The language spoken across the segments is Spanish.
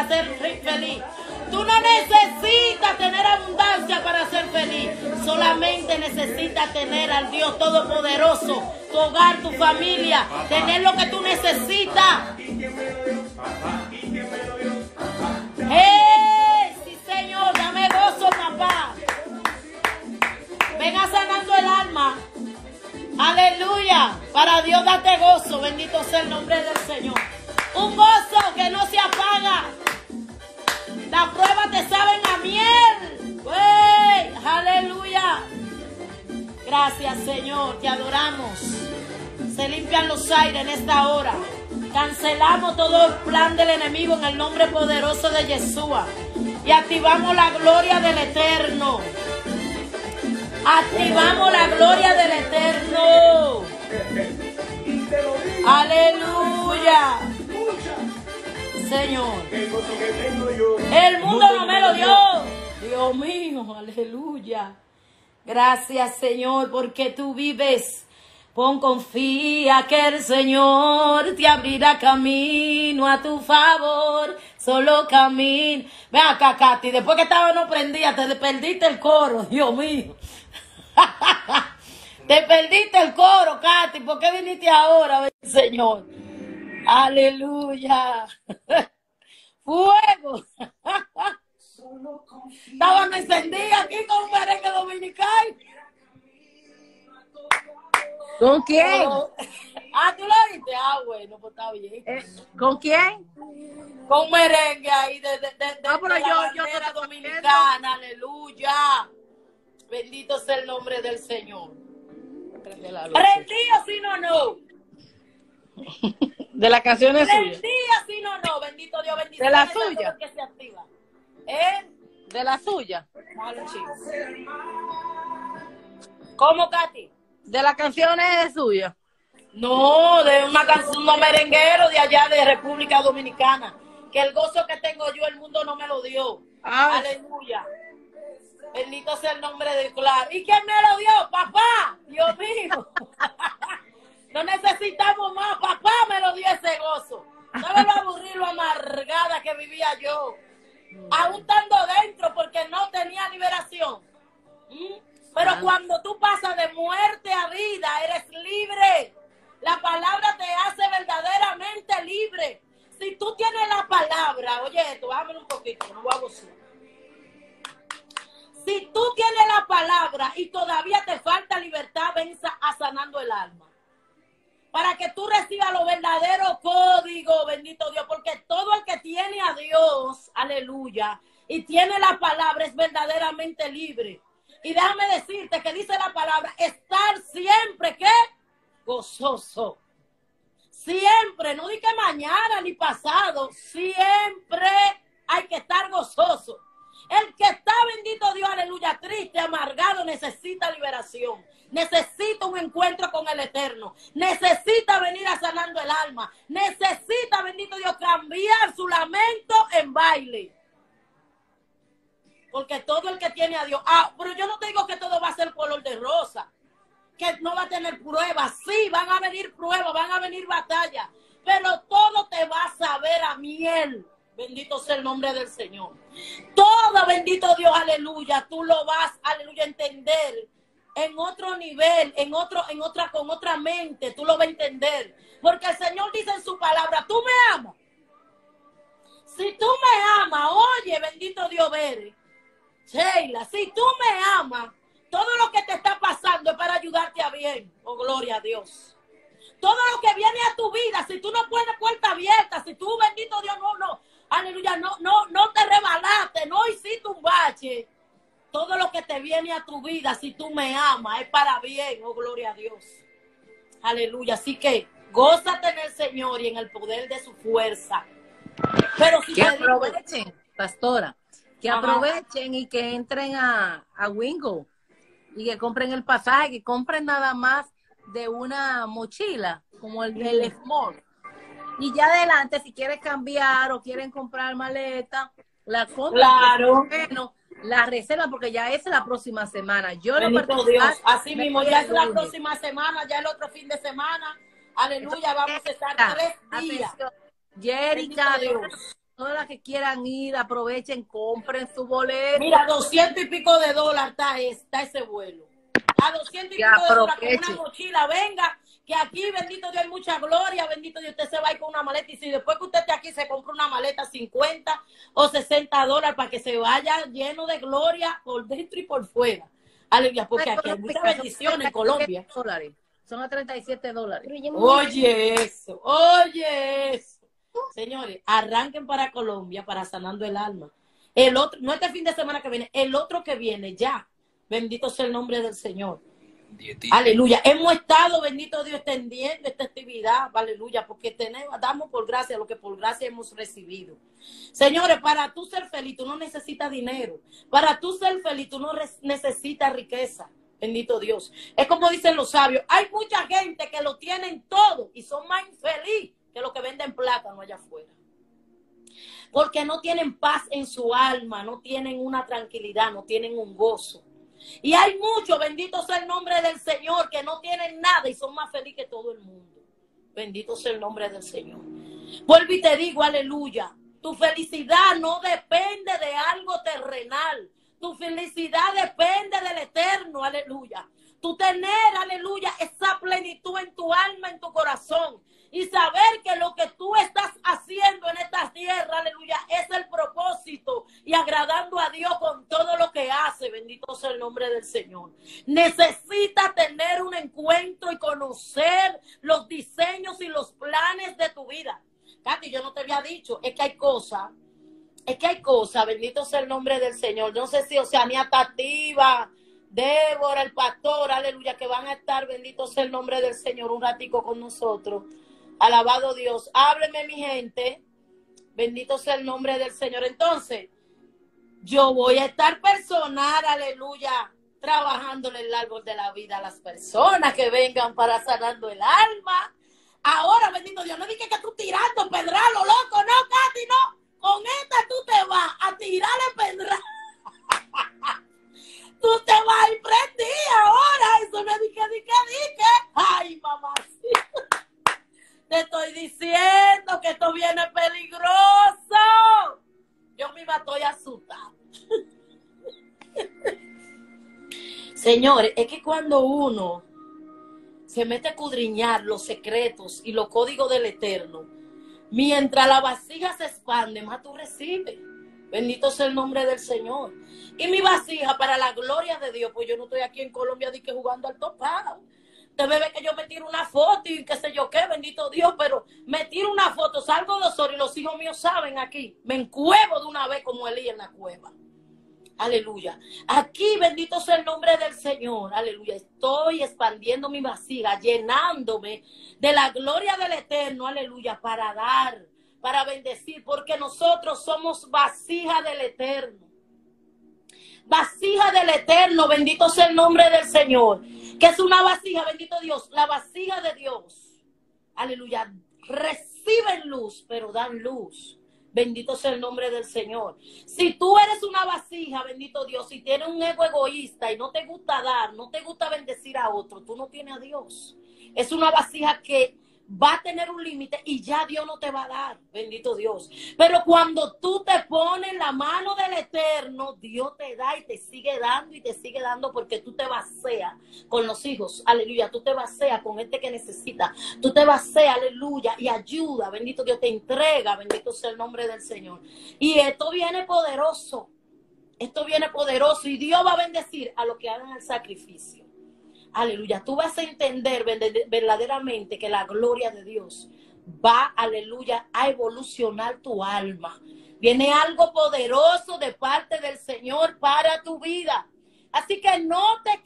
para ser feliz. Tú no necesitas tener abundancia para ser feliz. Solamente necesitas tener al Dios Todopoderoso, tu hogar, tu familia, tener lo que tú necesitas. ¡Hey! Sí, Señor, dame gozo, papá. Venga sanando el alma. Aleluya. Para Dios date gozo. Bendito sea el nombre del Señor. Un gozo que no se apaga. Las pruebas te saben a miel. ¡Wey! Aleluya. Gracias, Señor. Te adoramos. Se limpian los aires en esta hora. Cancelamos todo el plan del enemigo en el nombre poderoso de Yeshua. Y activamos la gloria del Eterno. Activamos la gloria del Eterno. Aleluya. Señor. El mundo no me lo dio. Dios mío, aleluya. Gracias, Señor, porque tú vives. Confía que el Señor te abrirá camino a tu favor. Solo camina. Ven acá, Katy. Después que estaba no prendía, te perdiste el coro. Dios mío. Te perdiste el coro, Katy. ¿Por qué viniste ahora, Señor? Aleluya. Fuego. Estaban encendidas aquí con un merengue dominical. ¿Con quién? Ah, ¿tú lo viste? Ah, bueno, pues está bien. ¿Con quién? Con merengue ahí de No, pero la yo bandera dominicana. Aleluya. Bendito sea el nombre del Señor. Rendido, sí, no. De la canción es suya. Rendido, sí, no. Bendito Dios, bendice. De la suya. Que se activa. De la suya. Vale, chicos. ¿Cómo, Katy? De las canciones suya. No, de una canción, un merenguero de allá de República Dominicana. Que el gozo que tengo yo, el mundo no me lo dio. Aleluya. Bendito sea el nombre de Claro. ¿Y quién me lo dio? Papá. Dios mío. No necesitamos más. Papá me lo dio ese gozo. ¿Sabes lo aburrido, lo amargada que vivía yo? Aún estando dentro porque no tenía liberación. Pero cuando tú pasas de muerte a vida, eres libre. La palabra te hace verdaderamente libre. Si tú tienes la palabra, oye esto, bájame un poquito, no voy a gozar. Si tú tienes la palabra y todavía te falta libertad, ven a sanando el alma. Para que tú recibas los verdaderos códigos, bendito Dios, porque todo el que tiene a Dios, aleluya, y tiene la palabra es verdaderamente libre. Y déjame decirte que dice la palabra, estar siempre, ¿qué? Gozoso. Siempre, no di que mañana ni pasado, siempre hay que estar gozoso. El que está, bendito Dios, aleluya, triste, amargado, necesita liberación. Necesita un encuentro con el Eterno. Necesita venir a sanando el alma. Necesita, bendito Dios, cambiar su lamento en baile. Porque todo el que tiene a Dios... pero yo no te digo que todo va a ser color de rosa. Que no va a tener pruebas. Sí, van a venir pruebas, van a venir batallas. Pero todo te va a saber a miel. Bendito sea el nombre del Señor. Todo, bendito Dios, aleluya. Tú lo vas, aleluya, a entender en otro nivel, con otra mente. Tú lo vas a entender. Porque el Señor dice en su palabra, tú me amas. Si tú me amas, oye, bendito Dios, Bere. Sheila, si tú me amas, todo lo que te está pasando es para ayudarte a bien. Oh, gloria a Dios. Todo lo que viene a tu vida, si tú no pones puerta abierta, si tú, bendito Dios, aleluya, no te rebalaste, no hiciste un bache. Todo lo que te viene a tu vida, si tú me amas, es para bien. Oh, gloria a Dios. Aleluya. Así que gózate en el Señor y en el poder de su fuerza. Pero si que aprovechen, pastora, que aprovechen y que entren a Wingo y que compren el pasaje, que compren nada más de una mochila, como el Small. Y ya adelante, si quieres cambiar o quieren comprar maleta, la compran. Claro. Bueno, la reserva, porque ya es la próxima semana. Yo bendito Dios. Así mismo, ya es la próxima semana, ya el otro fin de semana. Aleluya, vamos a estar 3 días. Jerica, todas las que quieran ir, aprovechen, compren su boleto. Mira, 200 y pico de dólares está ese vuelo. A 200 y Que pico de dólares con aprovechen. una mochila, venga, que aquí, bendito Dios, hay mucha gloria, bendito Dios, usted se va a ir con una maleta, y si después que usted esté aquí se compra una maleta 50 o 60 dólares para que se vaya lleno de gloria por dentro y por fuera. Aleluya, porque aquí hay muchas bendiciones en Colombia. $37. Son a $37. Oye eso. Señores, arranquen para Colombia para sanando el alma. El otro, no este fin de semana que viene, el otro que viene ya. Bendito sea el nombre del Señor. Aleluya. Hemos estado, bendito Dios, extendiendo esta actividad. Aleluya, porque damos por gracia lo que por gracia hemos recibido. Señores, para tú ser feliz, tú no necesitas dinero. Para tú ser feliz, tú no necesitas riqueza. Bendito Dios. Es como dicen los sabios. Hay mucha gente que lo tienen todo y son más infelices que los que venden plátano allá afuera. Porque no tienen paz en su alma, no tienen una tranquilidad, no tienen un gozo. Y hay muchos, bendito sea el nombre del Señor, que no tienen nada y son más felices que todo el mundo. Bendito sea el nombre del Señor. Vuelvo y te digo, aleluya, tu felicidad no depende de algo terrenal. Tu felicidad depende del eterno, aleluya. Tu tener, aleluya, esa plenitud en tu alma, en tu corazón. Y saber que lo que tú estás haciendo en esta tierra, aleluya, es el propósito y agradando a Dios con todo lo que hace. Bendito sea el nombre del Señor. Necesitas tener un encuentro y conocer los diseños y los planes de tu vida. Katy, yo no te había dicho, es que hay cosas, bendito sea el nombre del Señor. No sé si Oceanía está activa, Débora, el pastor, aleluya, que van a estar, bendito sea el nombre del Señor, un ratico con nosotros. Alabado Dios. Hábleme, mi gente. Bendito sea el nombre del Señor. Entonces, yo voy a estar personal, aleluya, trabajándole el árbol de la vida a las personas que vengan para sanando el alma. Ahora, bendito Dios, no dije que tú tirando pedral, lo loco, no, Katy, no. Con esta tú te vas a tirarle pedral. Tú te vas a ir prendida ahora. Eso no es dije. Ay, mamá, sí. Te estoy diciendo que esto viene peligroso. Yo misma estoy asustada. Señores, es que cuando uno se mete a escudriñar los secretos y los códigos del Eterno, mientras la vasija se expande, más tú recibes. Bendito sea el nombre del Señor. Y mi vasija, para la gloria de Dios, pues yo no estoy aquí en Colombia de que jugando al topado. Te ve que yo me tiro una foto y qué sé yo qué, bendito Dios, pero me tiro una foto, salgo 2 horas y los hijos míos saben aquí. Me encuevo de una vez como Elías en la cueva. Aleluya. Aquí, bendito sea el nombre del Señor. Aleluya. Estoy expandiendo mi vasija, llenándome de la gloria del Eterno. Aleluya. Para dar, para bendecir, porque nosotros somos vasija del Eterno. Vasija del Eterno, bendito sea el nombre del Señor. Que es una vasija, bendito Dios, la vasija de Dios. Aleluya. Reciben luz, pero dan luz. Bendito sea el nombre del Señor. Si tú eres una vasija, bendito Dios, si tienes un ego egoísta y no te gusta dar, no te gusta bendecir a otro, tú no tienes a Dios. Es una vasija que va a tener un límite y ya Dios no te va a dar, bendito Dios. Pero cuando tú te pones en la mano del Eterno, Dios te da y te sigue dando porque tú te vacías con los hijos, aleluya, tú te vacías con este que necesita, tú te vacías, aleluya, y ayuda, bendito Dios, te entrega, bendito sea el nombre del Señor. Y esto viene poderoso y Dios va a bendecir a los que hagan el sacrificio. Aleluya, tú vas a entender verdaderamente que la gloria de Dios va, aleluya, a evolucionar tu alma. Viene algo poderoso de parte del Señor para tu vida. Así que no te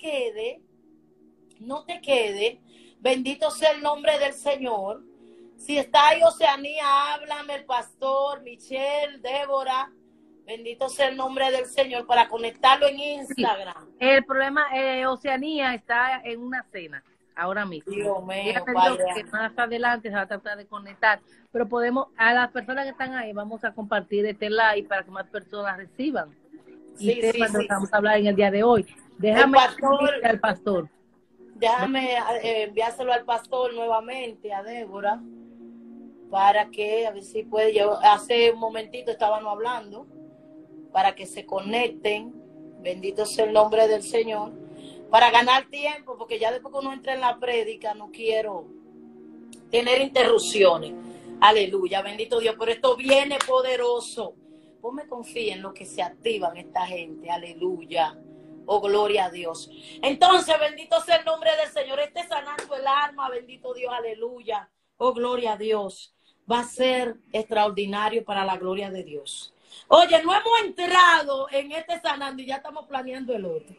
quede, bendito sea el nombre del Señor. Si está ahí Oceanía, háblame, el pastor, Michelle, Débora. Bendito sea el nombre del Señor para conectarlo en Instagram. Sí. El problema, Oceanía está en una cena ahora mismo. Dios mío, que más adelante se va a tratar de conectar. Pero podemos, a las personas que están ahí, vamos a compartir este live para que más personas reciban. Y vamos a hablar en el día de hoy. Déjame al pastor. Déjame enviárselo al pastor nuevamente, a Débora. para que, a ver si puede, yo hace un momentito estábamos hablando, para que se conecten, bendito sea el nombre del Señor, para ganar tiempo, porque ya después que uno entra en la prédica, no quiero tener interrupciones. Aleluya, bendito Dios, pero esto viene poderoso. Vos me confíes en lo que se activan esta gente, aleluya. Oh, gloria a Dios. Entonces, bendito sea el nombre del Señor. Sanando el alma, bendito Dios, aleluya. Oh, gloria a Dios. Va a ser extraordinario para la gloria de Dios. Oye, no hemos entrado en sanando y ya estamos planeando el otro.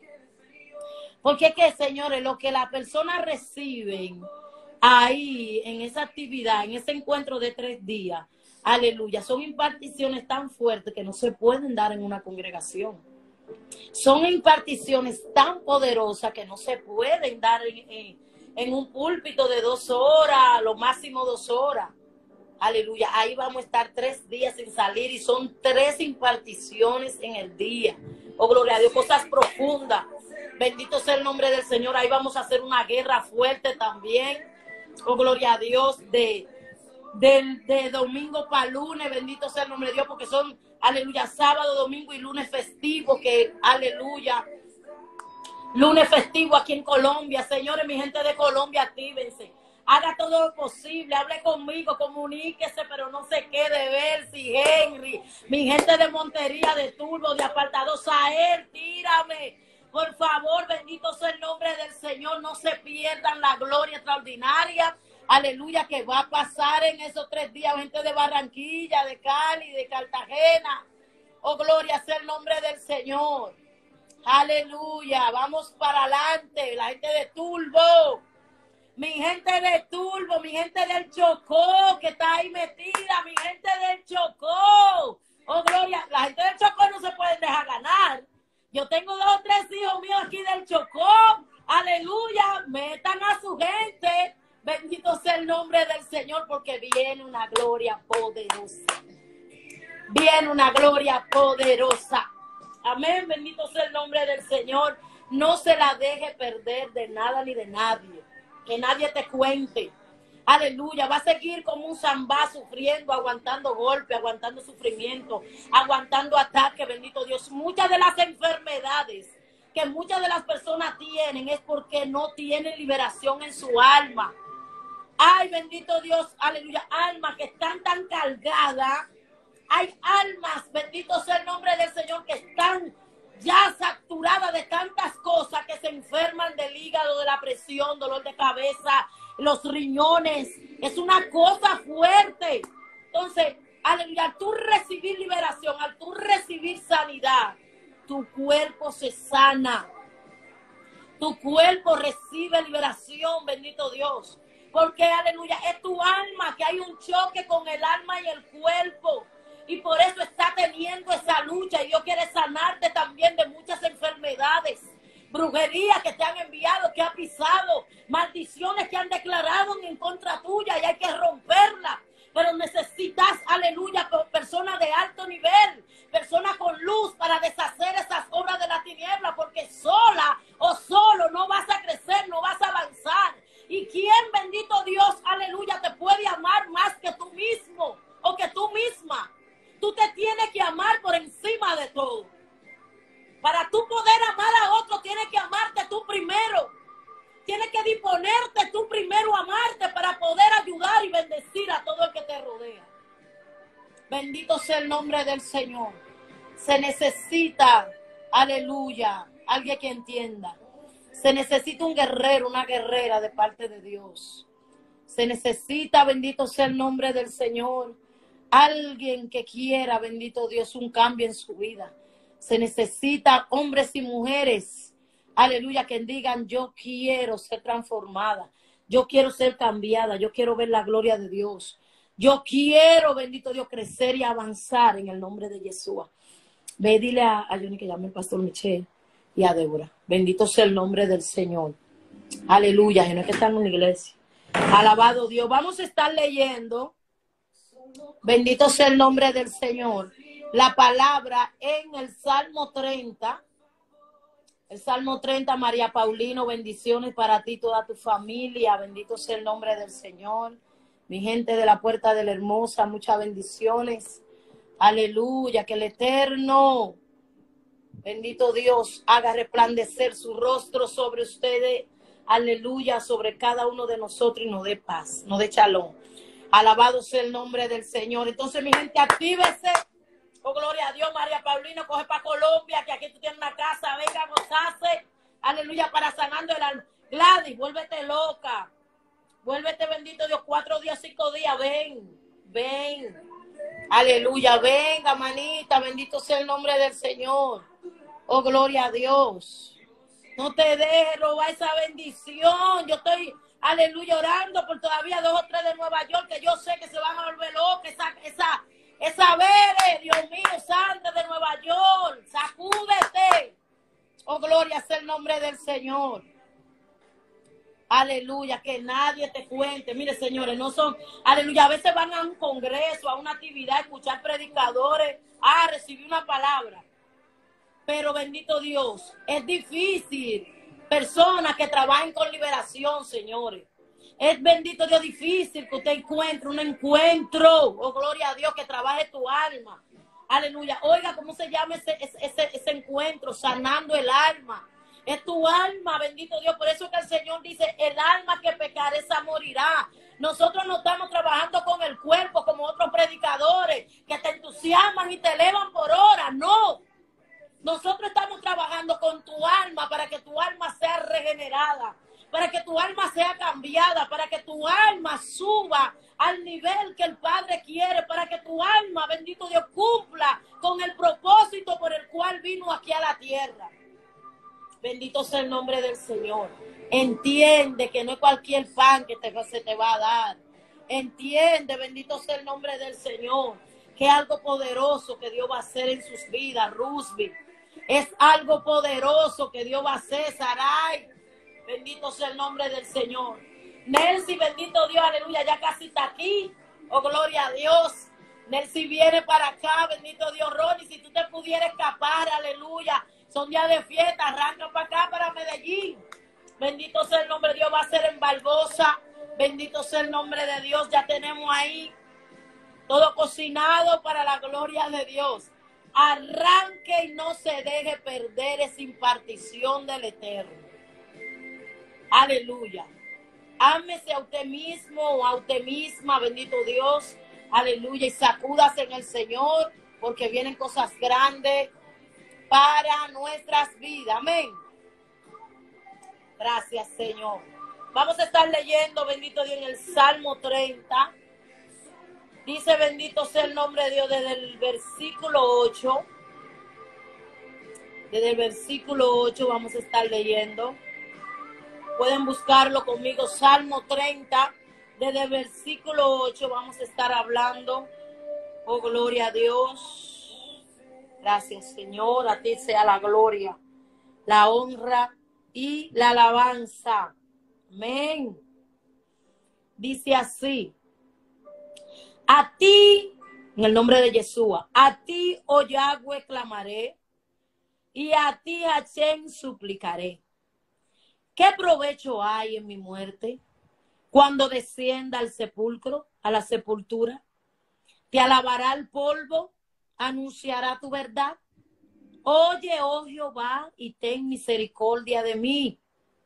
Porque es que, señores, lo que las personas reciben ahí, en esa actividad, en ese encuentro de 3 días, aleluya, son imparticiones tan fuertes que no se pueden dar en una congregación. Son imparticiones tan poderosas que no se pueden dar en un púlpito de 2 horas, lo máximo 2 horas. Aleluya, ahí vamos a estar 3 días sin salir y son 3 imparticiones en el día. Oh, gloria a Dios, cosas profundas. Bendito sea el nombre del Señor. Ahí vamos a hacer una guerra fuerte también. Oh, gloria a Dios, de domingo para lunes. Bendito sea el nombre de Dios, porque son, aleluya, sábado, domingo y lunes festivo, que, aleluya, lunes festivo aquí en Colombia. Señores, mi gente de Colombia, actívense. Haga todo lo posible, hable conmigo, comuníquese, pero no se quede Bercy, Henry, mi gente de Montería, de Turbo, de Apartado, Sael, tírame. Por favor, bendito sea el nombre del Señor, no se pierdan la gloria extraordinaria, aleluya, que va a pasar en esos 3 días, gente de Barranquilla, de Cali, de Cartagena. Oh, gloria sea el nombre del Señor. Aleluya, vamos para adelante, la gente de Turbo. Mi gente de Turbo, mi gente del Chocó, que está ahí metida, mi gente del Chocó. Oh, gloria, la gente del Chocó no se puede dejar ganar. Yo tengo 2 o 3 hijos míos aquí del Chocó. Aleluya, metan a su gente. Bendito sea el nombre del Señor, porque viene una gloria poderosa. Viene una gloria poderosa. Amén, bendito sea el nombre del Señor. No se la deje perder de nada ni de nadie. Que nadie te cuente. Aleluya, va a seguir como un zambá sufriendo, aguantando golpes, aguantando sufrimiento, aguantando ataques, bendito Dios. Muchas de las enfermedades que muchas de las personas tienen es porque no tienen liberación en su alma. Ay, bendito Dios, aleluya, almas que están tan cargadas. Hay almas, bendito sea el nombre del Señor, que están ya saturadas de tantas cosas, que se enferman del hígado, de la presión, dolor de cabeza, los riñones. Es una cosa fuerte. Entonces, aleluya, al tú recibir liberación, al tú recibir sanidad, tu cuerpo se sana. Tu cuerpo recibe liberación, bendito Dios. Porque, aleluya, es tu alma, que hay un choque con el alma y el cuerpo. Y por eso está teniendo esa lucha. Y Dios quiere sanarte también de muchas enfermedades. Brujería que te han enviado, que ha pisado. Maldiciones que han declarado en contra tuya y hay que romperla. Pero necesitas, aleluya, personas de alto nivel. Personas con luz para deshacer esas obras de la tiniebla. Porque sola o solo no vas a crecer, no vas a avanzar. ¿Y quién, bendito Dios, aleluya, te puede amar más que tú mismo o que tú misma? Tú te tienes que amar por encima de todo. Para tú poder amar a otro, tienes que amarte tú primero. Tienes que disponerte tú primero a amarte para poder ayudar y bendecir a todo el que te rodea. Bendito sea el nombre del Señor. Se necesita, aleluya, alguien que entienda. Se necesita un guerrero, una guerrera de parte de Dios. Se necesita, bendito sea el nombre del Señor, alguien que quiera, bendito Dios, un cambio en su vida. Se necesita hombres y mujeres, aleluya, que digan: yo quiero ser transformada, yo quiero ser cambiada, yo quiero ver la gloria de Dios. Yo quiero, bendito Dios, crecer y avanzar en el nombre de Yeshua. Ve, dile a Johnny que llame el pastor Michelle y a Débora. Bendito sea el nombre del Señor. Aleluya, y no es que están en una iglesia. Alabado Dios. Vamos a estar leyendo, bendito sea el nombre del Señor, la palabra en el Salmo 30. El Salmo 30, María Paulino, bendiciones para ti y toda tu familia. Bendito sea el nombre del Señor. Mi gente de la Puerta de la Hermosa, muchas bendiciones. Aleluya, que el Eterno, bendito Dios, haga resplandecer su rostro sobre ustedes. Aleluya, sobre cada uno de nosotros y nos dé paz, nos dé shalom. Alabado sea el nombre del Señor. Entonces, mi gente, actívese. Oh, gloria a Dios. María Paulino, coge para Colombia, que aquí tú tienes una casa. Venga a gozarse. Aleluya, para sanando el alma. Gladys, vuélvete loca. Vuélvete, bendito Dios, 4 días, 5 días. Ven, ven. Aleluya, venga, manita. Bendito sea el nombre del Señor. Oh, gloria a Dios. No te dejes robar esa bendición. Yo estoy, aleluya, orando por todavía 2 o 3 de Nueva York, que yo sé que se van a volver locos. Esa Bere, Dios mío, Santa de Nueva York, sacúdete. Oh, gloria sea el nombre del Señor. Aleluya, que nadie te cuente. Mire, señores, no son, aleluya, a veces van a un congreso, a una actividad, a escuchar predicadores, a recibir una palabra. Pero bendito Dios, es difícil. Personas que trabajen con liberación, señores. Es bendito Dios difícil que usted encuentre un encuentro. Oh, gloria a Dios, que trabaje tu alma. Aleluya. Oiga, ¿cómo se llama ese encuentro? Sanando el alma. Es tu alma, bendito Dios. Por eso que el Señor dice, el alma que pecare, esa morirá. Nosotros no estamos trabajando con el cuerpo como otros predicadores que te entusiasman y te elevan por horas. No. Nosotros estamos trabajando con tu alma para que tu alma sea regenerada, para que tu alma sea cambiada, para que tu alma suba al nivel que el Padre quiere, para que tu alma, bendito Dios, cumpla con el propósito por el cual vino aquí a la tierra. Bendito sea el nombre del Señor. Entiende que no es cualquier pan que se te va a dar. Entiende, bendito sea el nombre del Señor, que es algo poderoso que Dios va a hacer en sus vidas, Rusby. Es algo poderoso que Dios va a hacer, Saray. Bendito sea el nombre del Señor. Nelcy, bendito Dios, aleluya, ya casi está aquí. Oh, gloria a Dios. Nelcy viene para acá, bendito Dios. Ronnie, si tú te pudieras escapar, aleluya. Son días de fiesta, arranca para acá, para Medellín. Bendito sea el nombre de Dios, va a ser en Barbosa. Bendito sea el nombre de Dios, ya tenemos ahí todo cocinado para la gloria de Dios. Arranque y no se deje perder esa impartición del Eterno. Aleluya. Ámese a usted mismo o a usted misma, bendito Dios. Aleluya. Y sacúdase en el Señor, porque vienen cosas grandes para nuestras vidas. Amén. Gracias, Señor. Vamos a estar leyendo, bendito Dios, en el Salmo 30. Dice, bendito sea el nombre de Dios, desde el versículo 8. Desde el versículo 8 vamos a estar leyendo. Pueden buscarlo conmigo, Salmo 30. Desde el versículo 8 vamos a estar hablando. Oh, gloria a Dios. Gracias, Señor. A ti sea la gloria, la honra y la alabanza. Amén. Dice así. A ti, en el nombre de Yeshua, a ti, oh Yahweh, clamaré, y a ti, Hashem, suplicaré. ¿Qué provecho hay en mi muerte cuando descienda al sepulcro, a la sepultura? Te alabará el polvo, anunciará tu verdad. Oye, oh Jehová, y ten misericordia de mí.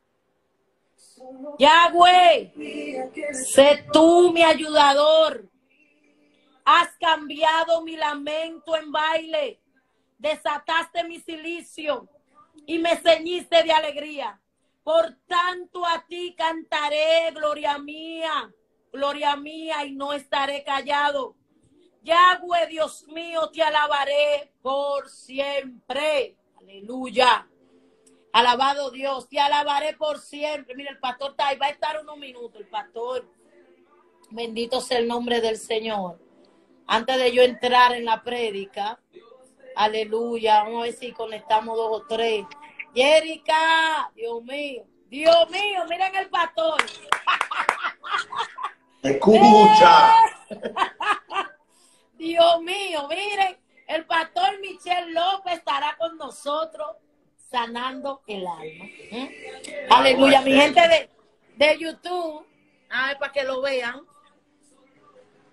Yahweh, sé tú mi ayudador. Has cambiado mi lamento en baile, desataste mi cilicio y me ceñiste de alegría. Por tanto a ti cantaré, gloria mía, y no estaré callado. Yahweh, Dios mío, te alabaré por siempre. Aleluya. Alabado Dios, te alabaré por siempre. Mira, el pastor está ahí, va a estar unos minutos, el pastor. Bendito sea el nombre del Señor. Antes de yo entrar en la prédica, aleluya, vamos a ver si conectamos 2 o 3. Jerica, Dios mío, miren el pastor. Escucha. Dios mío, miren, el pastor Michel López estará con nosotros sanando el alma. Aleluya, mi gente de YouTube, a ver, para que lo vean.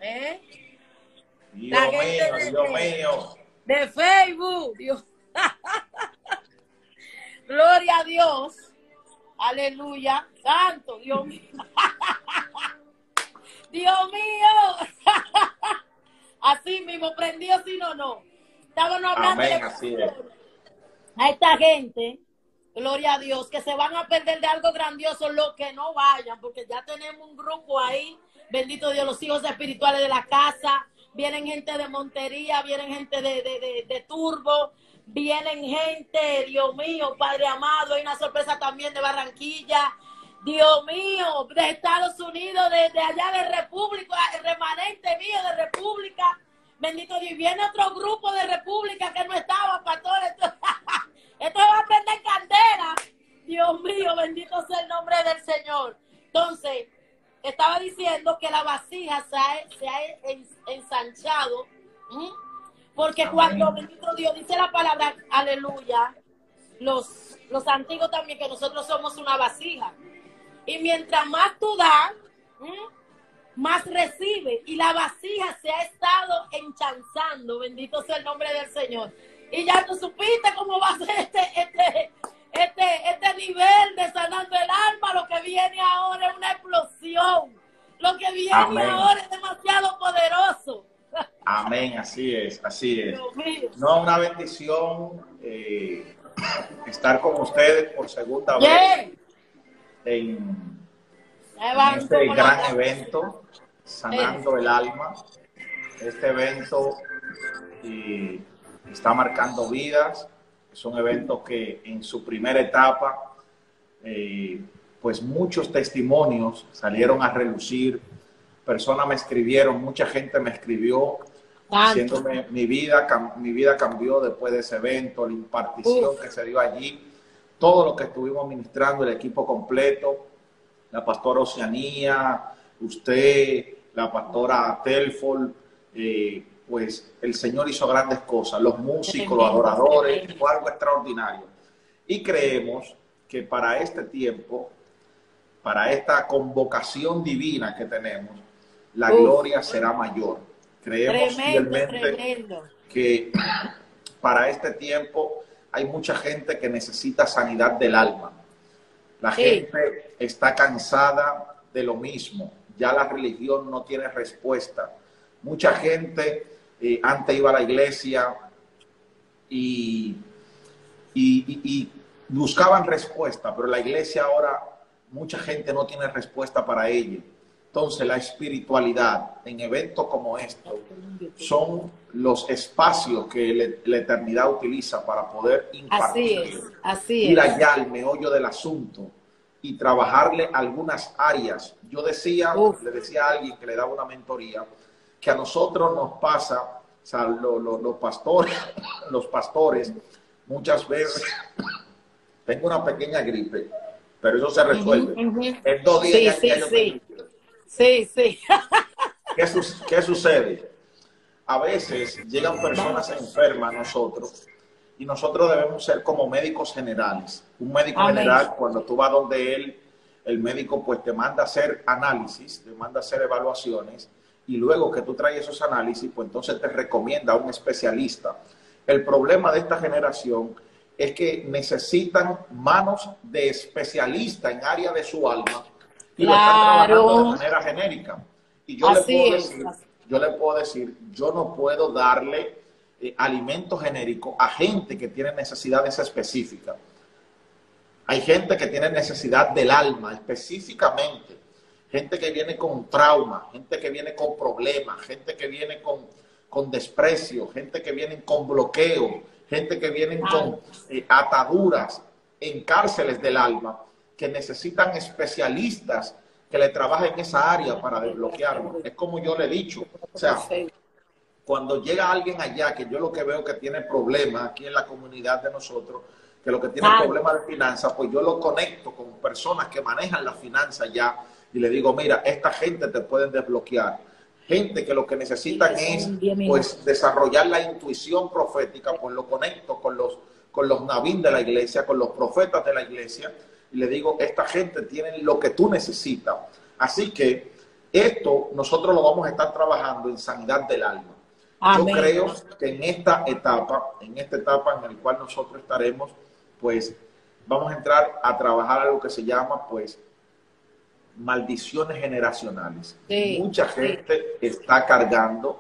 ¿Eh? La gente Dios mío. de Facebook, Dios. Gloria a Dios. Aleluya. Santo, Dios mío. Dios mío. Así mismo, prendido si no. Estábamos hablando Amén, así es. a esta gente, gloria a Dios, que se van a perder de algo grandioso, los que no vayan, porque ya tenemos un grupo ahí, bendito Dios, los hijos espirituales de la casa, vienen gente de Montería, vienen gente de Turbo, vienen gente, Dios mío, Padre amado, hay una sorpresa también de Barranquilla, Dios mío, de Estados Unidos, de allá de República, el remanente mío de República, bendito Dios, viene otro grupo de República que no estaba, pastor, esto va a prender candela, Dios mío, bendito sea el nombre del Señor. Entonces, estaba diciendo que la vasija se ha ensanchado, porque amén. Cuando, bendito Dios, dice la palabra, aleluya, los antiguos también, que nosotros somos una vasija. Y mientras más tú das, más recibe. Y la vasija se ha estado enchanzando. Bendito sea el nombre del Señor. Y ya tú supiste cómo va a ser este nivel de sanando el alma. Lo que viene ahora es una explosión. Lo que viene amén. Ahora es demasiado poderoso. Amén, así es, así es. No, una bendición estar con ustedes por segunda vez. En este gran evento, Sanando el Alma. Este evento está marcando vidas. Es un evento que en su primera etapa, pues muchos testimonios salieron a relucir. Personas me escribieron, mucha gente me escribió, diciéndome mi vida cambió después de ese evento, la impartición que se dio allí. Todo lo que estuvimos ministrando, el equipo completo, la pastora Oceanía, usted, la pastora Telford, pues el Señor hizo grandes cosas, los músicos, los adoradores, fue algo extraordinario. Y creemos que para este tiempo, para esta convocación divina que tenemos, la gloria será mayor. Creemos fielmente que para este tiempo hay mucha gente que necesita sanidad del alma. La gente está cansada de lo mismo. Ya la religión no tiene respuesta. Mucha gente antes iba a la iglesia y buscaban respuesta, pero la iglesia ahora, mucha gente no tiene respuesta para ella. Entonces, la espiritualidad en eventos como estos son los espacios que la eternidad utiliza para poder impartir, ir allá al meollo del asunto y trabajarle algunas áreas. Yo decía, le decía a alguien que le daba una mentoría, que a nosotros nos pasa, o sea, los pastores, muchas veces, tengo una pequeña gripe, pero eso se resuelve. En 2 días ya yo Sí. ¿Qué sucede? A veces llegan personas enfermas a nosotros y nosotros debemos ser como médicos generales. Un médico general, cuando tú vas donde él, el médico pues te manda a hacer análisis, te manda a hacer evaluaciones y luego que tú traes esos análisis, pues entonces te recomienda a un especialista. El problema de esta generación es que necesitan manos de especialista en área de su alma y lo están trabajando de manera genérica. Y yo le puedo decir, yo no puedo darle alimento genérico a gente que tiene necesidades específicas. Hay gente que tiene necesidad del alma específicamente, gente que viene con trauma, gente que viene con problemas, gente que viene con desprecio, gente que viene con bloqueo, gente que viene con ataduras en cárceles del alma, que necesitan especialistas que le trabajen esa área para desbloquearlo. Es como yo le he dicho, o sea, cuando llega alguien allá, que yo lo que veo que tiene problemas aquí en la comunidad de nosotros, que lo que tiene problemas de finanzas, pues yo lo conecto con personas que manejan la finanza ya y le digo, mira, esta gente te pueden desbloquear. Gente que lo que necesitan es pues desarrollar la intuición profética, pues lo conecto con los navín de la iglesia, con los profetas de la iglesia, y le digo, esta gente tiene lo que tú necesitas. Así que Esto nosotros lo vamos a estar trabajando en sanidad del alma. Amén. Yo creo que en esta etapa en la cual nosotros estaremos, pues vamos a entrar a trabajar algo que se llama, pues, maldiciones generacionales. Sí, Mucha gente está cargando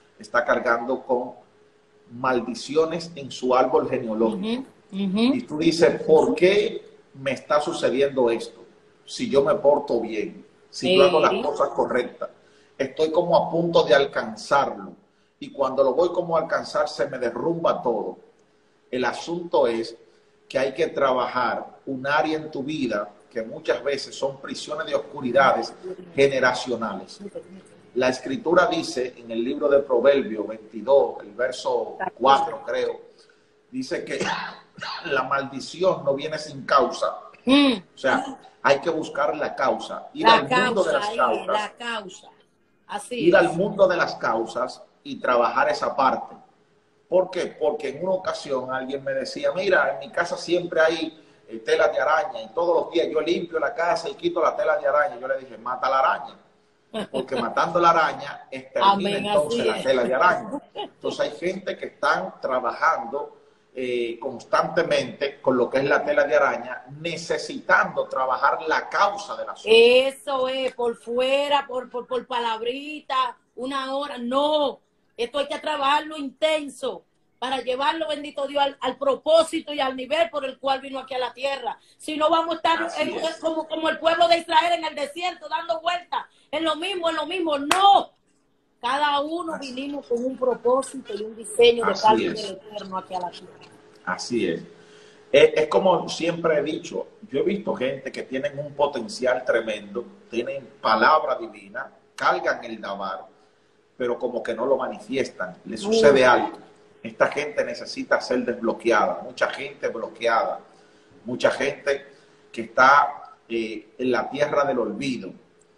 con maldiciones en su árbol genealógico. Y tú dices, ¿por qué me está sucediendo esto? Si yo me porto bien, si yo hago las cosas correctas, estoy como a punto de alcanzarlo. Y cuando lo voy como a alcanzar, se me derrumba todo. El asunto es que hay que trabajar un área en tu vida que muchas veces son prisiones de oscuridades generacionales. La Escritura dice en el libro de Proverbios 22, el verso 4, creo, dice que la maldición no viene sin causa. O sea, hay que buscar la causa, ir al mundo de las causas. La causa. Así ir es. al mundo de las causas y trabajar esa parte. ¿Por qué? Porque en una ocasión alguien me decía, mira, en mi casa siempre hay telas de araña y todos los días yo limpio la casa y quito la tela de araña. Yo le dije, mata la araña. Porque matando la araña extermina entonces la tela de araña. Entonces hay gente que están trabajando constantemente con lo que es la tela de araña, necesitando trabajar la causa de la zona. Eso es, por fuera, por palabrita, una hora. No, esto hay que trabajarlo intenso para llevarlo, bendito Dios, al propósito y al nivel por el cual vino aquí a la tierra. Si no, vamos a estar como el pueblo de Israel en el desierto, dando vueltas en lo mismo. No. Cada uno vinimos con un propósito y un diseño de parte del Eterno aquí a la tierra. Así es. Es como siempre he dicho, yo he visto gente que tienen un potencial tremendo, tienen palabra divina, cargan el dabar, pero como que no lo manifiestan, le sucede algo. Esta gente necesita ser desbloqueada, mucha gente bloqueada, mucha gente que está en la tierra del olvido.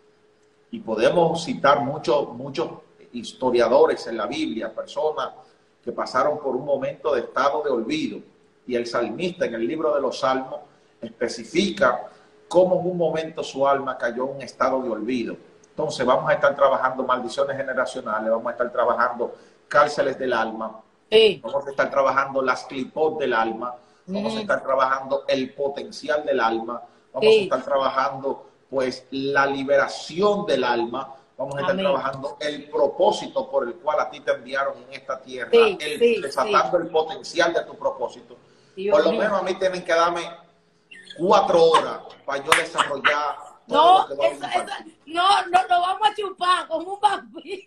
Y podemos citar muchos historiadores en la Biblia, personas que pasaron por un momento de estado de olvido. Y el salmista en el libro de los Salmos especifica cómo en un momento su alma cayó en un estado de olvido. Entonces vamos a estar trabajando maldiciones generacionales, vamos a estar trabajando cárceles del alma, vamos a estar trabajando las clipot del alma, vamos a estar trabajando el potencial del alma, vamos a estar trabajando pues la liberación del alma, vamos a estar trabajando el propósito por el cual a ti te enviaron en esta tierra, desatando el potencial de tu propósito. Por lo menos a mí tienen que darme 4 horas para yo desarrollar todo lo que no, vamos a chupar como un vampiro.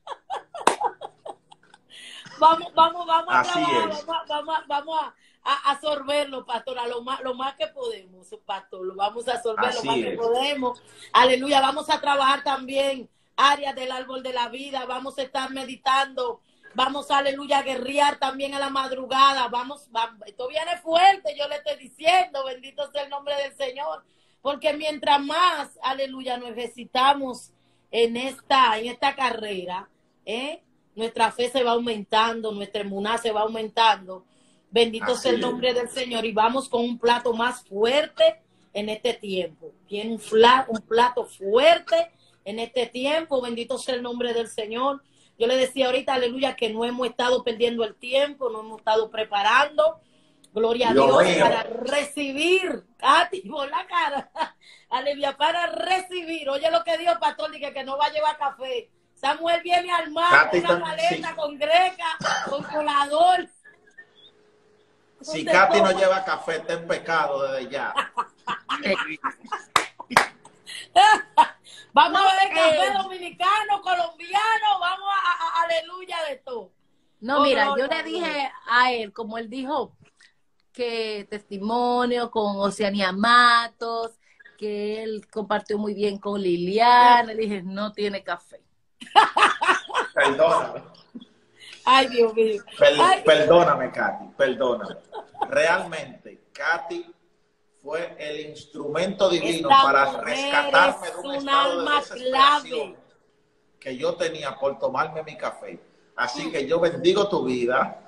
vamos a trabajar, vamos a absorberlo, pastora, lo más que podemos, pastor, lo vamos a absorber lo más que podemos. Aleluya, vamos a trabajar también áreas del árbol de la vida, vamos a estar meditando, vamos, aleluya, a guerrear también a la madrugada, vamos, esto viene fuerte, yo le estoy diciendo, bendito sea el nombre del Señor, porque mientras más, aleluya, nos ejercitamos en esta carrera, nuestra fe se va aumentando, nuestra emuná se va aumentando. Bendito sea el nombre del Señor. Y vamos con un plato más fuerte en este tiempo. Tiene un plato fuerte en este tiempo. Bendito sea el nombre del Señor. Yo le decía ahorita, aleluya, que no hemos estado perdiendo el tiempo, no hemos estado preparando. Gloria a Dios para recibir. Katy, por la cara. Aleluya, para recibir. Oye lo que Dios, pastor, dice que no va a llevar café. Samuel viene al mar con una maleta, con greca, con colador. Si Katy no lleva café, está en pecado desde ya. Vamos a ver café dominicano, colombiano, vamos a aleluya de todo. No, mira, yo le dije a él, como él dijo, que testimonio con Oceanía Matos, que él compartió muy bien con Liliana, le dije, no tiene café. Perdóname. Ay, Dios mío. Perdóname, Katy, perdóname. Realmente, Katy fue el instrumento divino para rescatarme de un estado de desesperación que yo tenía por tomarme mi café. Así que yo bendigo tu vida,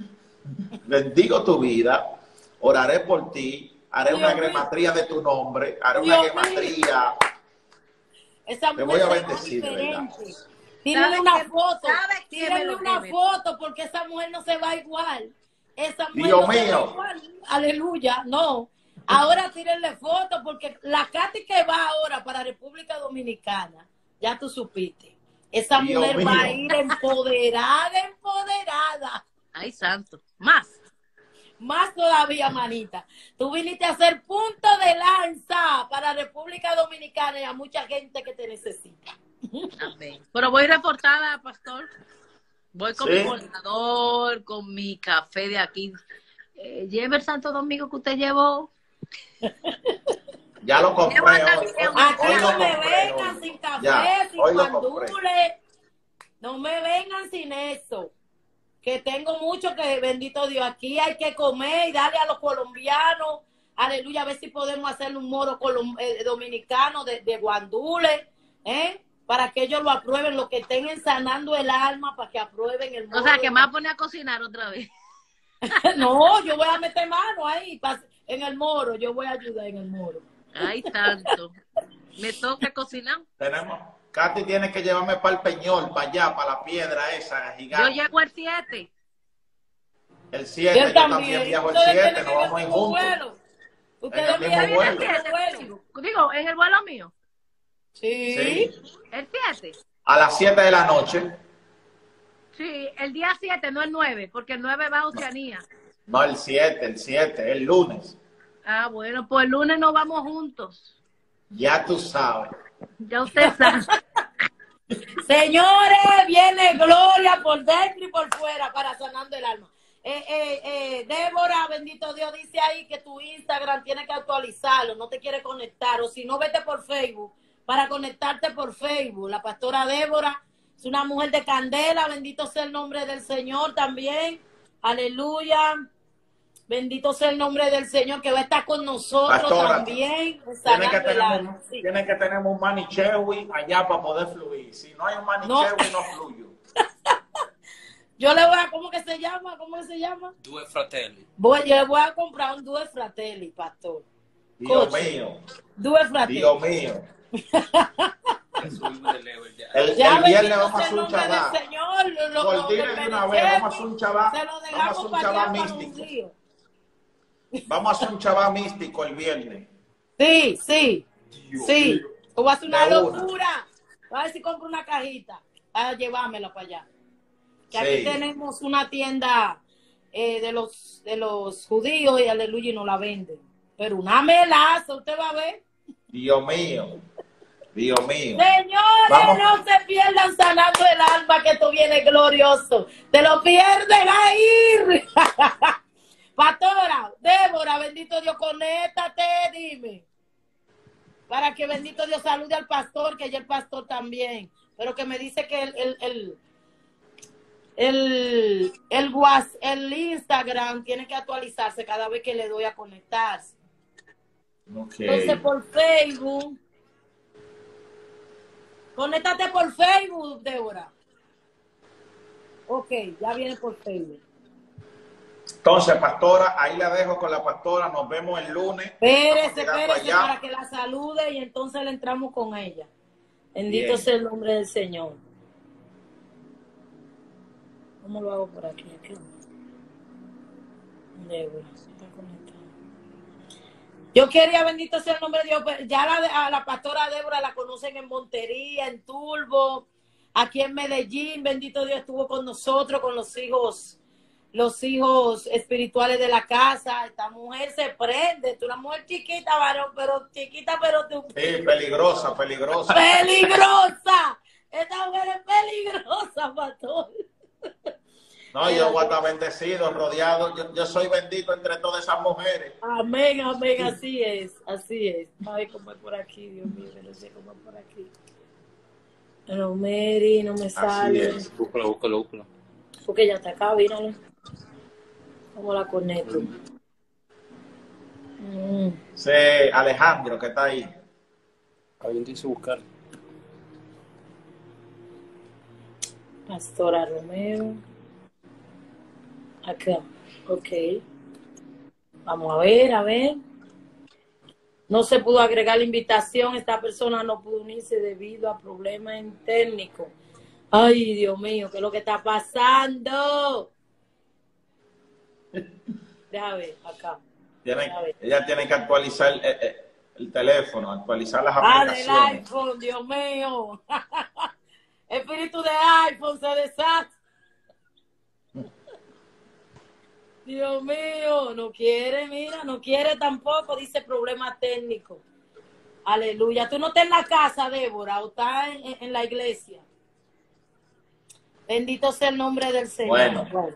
oraré por ti, haré una gematría de tu nombre, haré una gematría Esa Te mujer voy a se ve bendecir, de verdad. diferente. Tírenle una foto. ¿Sabe qué me Tírenle lo una debe? foto porque esa mujer no se va igual. Esa mujer Dios no se va mío. igual. Aleluya, no. Ahora tírenle foto porque la Katy que va ahora para República Dominicana, ya tú supiste. Esa Dios mujer va a mío. ir empoderada, empoderada. Ay, santo. Más. Más todavía, manita. Tú viniste a ser punto de lanza para República Dominicana y a mucha gente que te necesita. Amén. Pero voy reportada, pastor. Voy con Sí. mi colador, con mi café de aquí. Lleve el Santo Domingo que usted llevó. Ya lo compré hoy. Aquí Hoy lo no me compré. vengan Hoy. sin café, Ya, sin hoy lo compré. guandule. No me vengan sin eso. Que tengo mucho que, bendito Dios, aquí hay que comer y darle a los colombianos. Aleluya, a ver si podemos hacer un moro dominicano de guandule, para que ellos lo aprueben, lo que estén ensanando el alma, para que aprueben el moro. O sea, que me va a poner a cocinar otra vez. No, yo voy a meter mano ahí en el moro, yo voy a ayudar en el moro. Ay, tanto. Me toca cocinar. Tenemos. Katy tiene que llevarme para el Peñol, para allá, para la piedra esa Yo gigante. llego el 7. El 7, yo también viajo el 7, nos vamos a ir juntos. Ustedes En el mismo vienen vuelo. en el vuelo. Digo, en el vuelo mío. Sí. Sí. El 7. A las 7 de la noche. Sí, el día 7, no el 9, porque el 9 va a Oceanía. No, el 7, el lunes. Ah, bueno, pues el lunes nos vamos juntos. Ya tú sabes. Ya usted sabe. Señores, viene gloria por dentro y por fuera para sanando el alma. Débora, bendito Dios, dice ahí que tu Instagram tiene que actualizarlo, no te quiere conectar, o si no, vete por Facebook, para conectarte por Facebook. La pastora Débora es una mujer de candela, bendito sea el nombre del Señor también, aleluya, bendito sea el nombre del Señor, que va a estar con nosotros Pastora, también, Tiene que, sanando el alma. Sí. tener un manichewi allá para poder fluir. Si no hay un manichewi, no fluyo. Yo le voy a, ¿cómo que se llama? ¿Cómo se llama? Due Fratelli. Yo le voy a comprar un Due Fratelli, pastor. Dios Coche. mío. Due Fratelli. Dios mío. Subimos de level ya. El Ya viernes bendito vamos a sea hacer el un nombre chabá. del Señor. Coordinen de una vez, vamos a hacer un chabá. Se lo Vamos a dejamos hacer un para chabá allá para un místico. río. Vamos a hacer un chabá místico el viernes. Sí, sí, sí. Tú vas a hacer una De una. locura. A ver si compro una cajita para llevármela para allá. Que Sí. aquí tenemos una tienda de los judíos y aleluya y nos la venden. Pero una melaza, usted va a ver. Dios mío. Dios mío. Señores, Vamos. no se pierdan sanando el alma, que esto viene glorioso. Te lo pierden a ir. Pastora, Débora, bendito Dios, conéctate, dime. Para que bendito Dios salude al pastor, que ya el pastor también. Pero que me dice que el Instagram tiene que actualizarse cada vez que le doy a conectarse. Ok. Entonces por Facebook. Conéctate por Facebook, Débora. Ok, ya viene por Facebook. Entonces, pastora, ahí la dejo con la pastora. Nos vemos el lunes. Espérese, Estamos llegando espérese allá. para que la salude y entonces le entramos con ella. Bendito Bien. sea el nombre del Señor. ¿Cómo lo hago por aquí? Débora, está conectada. Yo quería, bendito sea el nombre de Dios, pero ya a la pastora Débora la conocen en Montería, en Turbo, aquí en Medellín, bendito Dios, estuvo con nosotros, con los hijos espirituales de la casa. Esta mujer se prende, tú una mujer chiquita, varón, pero chiquita, pero tú. Sí, peligrosa, peligrosa. ¡Peligrosa! Esta mujer es peligrosa, pastor. No, yo voy a estar bendecido, rodeado. Yo soy bendito entre todas esas mujeres. Amén, amén, así es, así es. Ay, cómo es por aquí, Dios mío, no sé cómo es por aquí. Pero Mary, no me sale. es. Búscalo. Porque ya está acá, míralo. ¿Cómo la conecto? Sí, Alejandro, que está ahí. Alguien te hizo buscar. Pastora Romeo. Acá, ok. Vamos a ver, a ver. No se pudo agregar la invitación. Esta persona no pudo unirse debido a problemas técnicos. Ay, Dios mío, ¿qué es lo que está pasando? Déjame ver acá. Ella tiene que actualizar el teléfono, actualizar las Del aplicaciones. iPhone, Dios mío. Espíritu de iPhone se desata. Dios mío, no quiere, mira, no quiere tampoco, dice problema técnico. Aleluya. Tú no estás en la casa, Débora, o estás en la iglesia. Bendito sea el nombre del Señor. Bueno,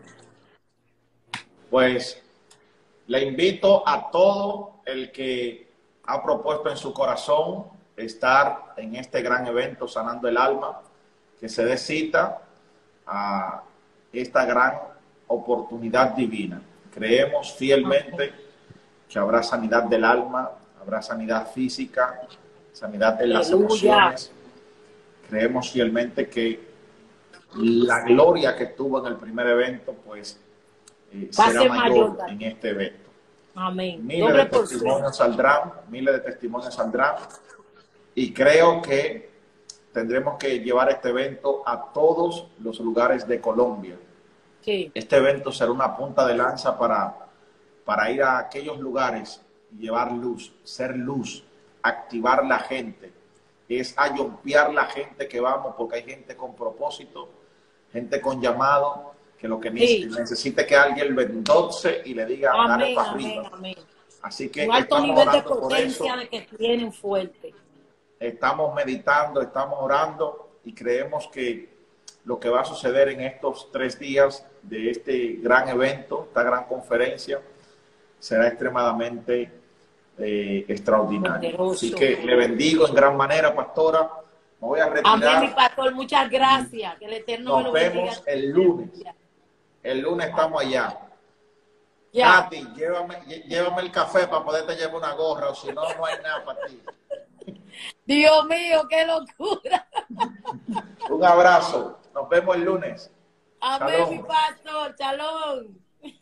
pues le invito a todo el que ha propuesto en su corazón estar en este gran evento Sanando el Alma, que se dé cita a esta gran oportunidad divina. Creemos fielmente que habrá sanidad del alma, habrá sanidad física, sanidad en las emociones. Creemos fielmente que la gloria que tuvo en el primer evento, pues será mayor en este evento. Amén. Miles de testimonios saldrán, y creo que tendremos que llevar este evento a todos los lugares de Colombia. Sí. Este evento será una punta de lanza para ir a aquellos lugares y llevar luz, ser luz, activar la gente, es ayompiar la gente que vamos, porque hay gente con propósito, gente con llamado, que lo que necesite que alguien lo endulce y le diga, dale para arriba. Amén. Así que un alto nivel de potencia de que tienen fuerte. Estamos meditando, estamos orando y creemos que lo que va a suceder en estos 3 días de este gran evento, esta gran conferencia, será extremadamente extraordinario. Poderoso. Así que le bendigo en gran manera, pastora. Me voy a retirar. Amén, mi pastor, muchas gracias. Que el Eterno me lo bendiga. Nos vemos el lunes. El lunes estamos allá. Ya. Katy, llévame el café para poderte llevar una gorra, o si no, no hay nada para ti. Dios mío, qué locura. Un abrazo. Nos vemos el lunes. Amén, Shalom. mi pastor. Shalom.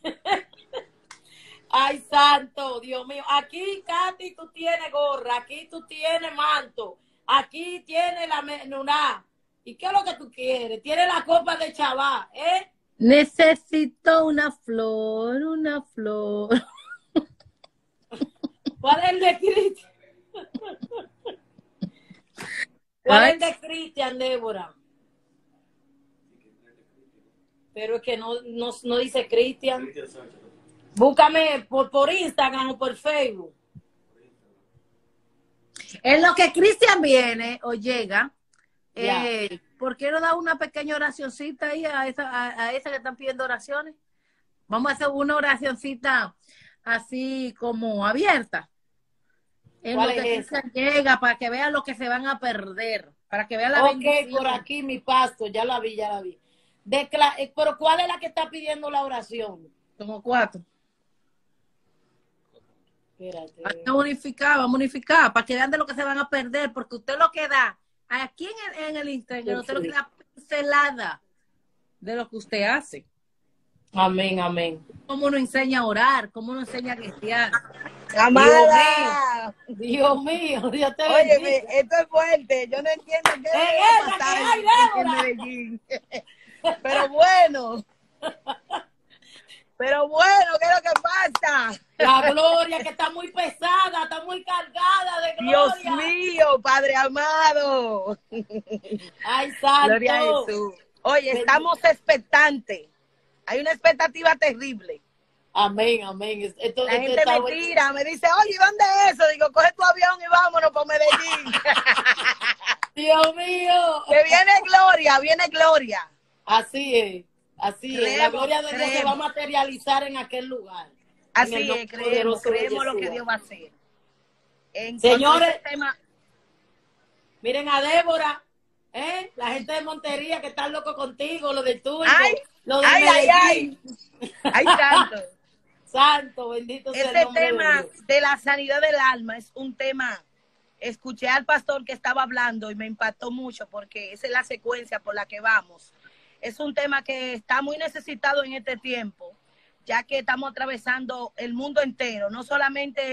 Ay, santo, Dios mío. Aquí, Katy, tú tienes gorra. Aquí tú tienes manto. Aquí tienes la menuná. ¿Y qué es lo que tú quieres? Tienes la copa de Chabá, ¿eh? Necesito una flor, una flor. ¿Cuál es el de Cristian? ¿Cuál es el de Cristian, Débora? Pero es que no dice Cristian. Búscame por Instagram o por Facebook. En lo que Cristian viene o llega, ¿por qué no da una pequeña oracioncita ahí a esa que están pidiendo oraciones? Vamos a hacer una oracioncita así como abierta. En lo que Cristian llega, para que vean lo que se van a perder, para que vean la bendición. Ok, por aquí mi pasto, ya la vi. Pero ¿cuál es la que está pidiendo la oración? Como 4. Espérate. Vamos a unificar, para que vean de lo que se van a perder, porque usted lo que da, aquí en el Instagram, usted lo que da pincelada de lo que usted hace. Amén, amén. Cómo nos enseña a orar, cómo nos enseña a cristiar. Amada. Dios mío, Dios te Oye, bendiga. esto es fuerte. Yo no entiendo qué esa pasar que hay, en Débora. Medellín. Pero bueno, ¿qué es lo que pasa? La gloria que está muy pesada, está muy cargada de Dios gloria. mío, Padre amado. Ay, santo. Gloria a Jesús. Oye, estamos expectantes. Hay una expectativa terrible. Amén, amén. Esto La gente me tira, me dice, oye, ¿dónde es eso? Digo, coge tu avión y vámonos para Medellín. Dios mío. Que viene gloria. Así es, así es. La gloria de Dios se va a creemos. materializar en aquel lugar. Así es, creemos lo que Dios va a hacer. Señores, tema... miren a Débora, la gente de Montería que está loco contigo, lo de tuyo, Ay, lo de ay, Medellín. ay, santo. Santo, bendito sea el Este nombre tema de Dios. de la sanidad del alma es un tema, escuché al pastor que estaba hablando y me impactó mucho porque esa es la secuencia por la que vamos. Es un tema que está muy necesitado en este tiempo, ya que estamos atravesando el mundo entero, no solamente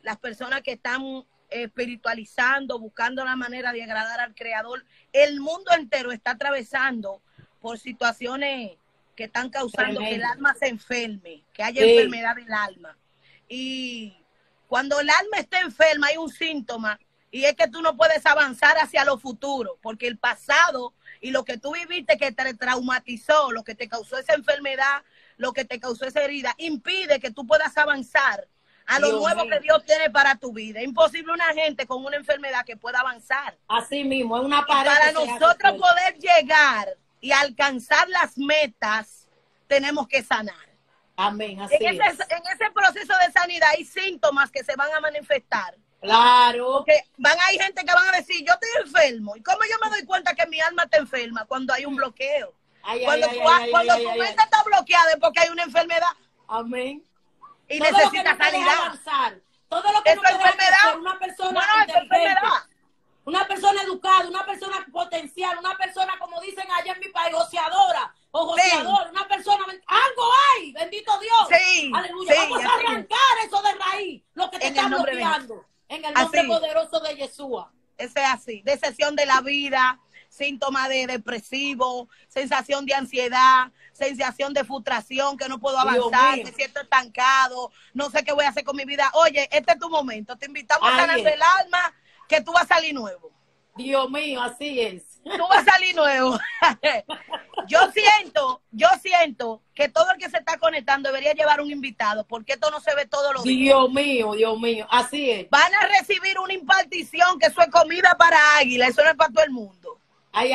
las personas que están espiritualizando, buscando la manera de agradar al Creador. El mundo entero está atravesando por situaciones que están causando que el alma se enferme, que haya enfermedad del alma. Y cuando el alma está enferma hay un síntoma, y es que tú no puedes avanzar hacia lo futuro, porque el pasado y lo que tú viviste que te traumatizó, lo que te causó esa enfermedad, lo que te causó esa herida, impide que tú puedas avanzar a lo nuevo que Dios tiene para tu vida. Es imposible una gente con una enfermedad que pueda avanzar. Así mismo, es una pared. Para nosotros poder llegar y alcanzar las metas, tenemos que sanar. Amén, así en ese proceso de sanidad hay síntomas que se van a manifestar. Claro. Porque hay gente que van a decir, yo estoy enfermo. ¿Y cómo yo me doy cuenta que mi alma está enferma? Cuando hay un bloqueo. Cuando tu mente está bloqueada es porque hay una enfermedad. Amén. Y todo necesita sanidad. Todo lo que no enfermedad. Una persona enfermedad. Una persona educada, una persona potencial, una persona, como dicen allá en mi país, goceadora o goceador, una persona, algo hay, bendito Dios. Sí, aleluya. Vamos a arrancar eso de raíz, lo que te está bloqueando, en el nombre poderoso de Yeshua. Ese es así, decepción de la vida, síntomas de depresivo, sensación de ansiedad, sensación de frustración, que no puedo avanzar, me siento estancado, no sé qué voy a hacer con mi vida. Oye, este es tu momento, te invitamos a sanar del alma, que tú vas a salir nuevo. Dios mío, así es. Tú vas a salir nuevo. Yo siento que todo el que se está conectando debería llevar un invitado, porque esto no se ve todos los días. Dios mío, así es. Van a recibir una impartición, que eso es comida para águila, eso no es para todo el mundo. Ay.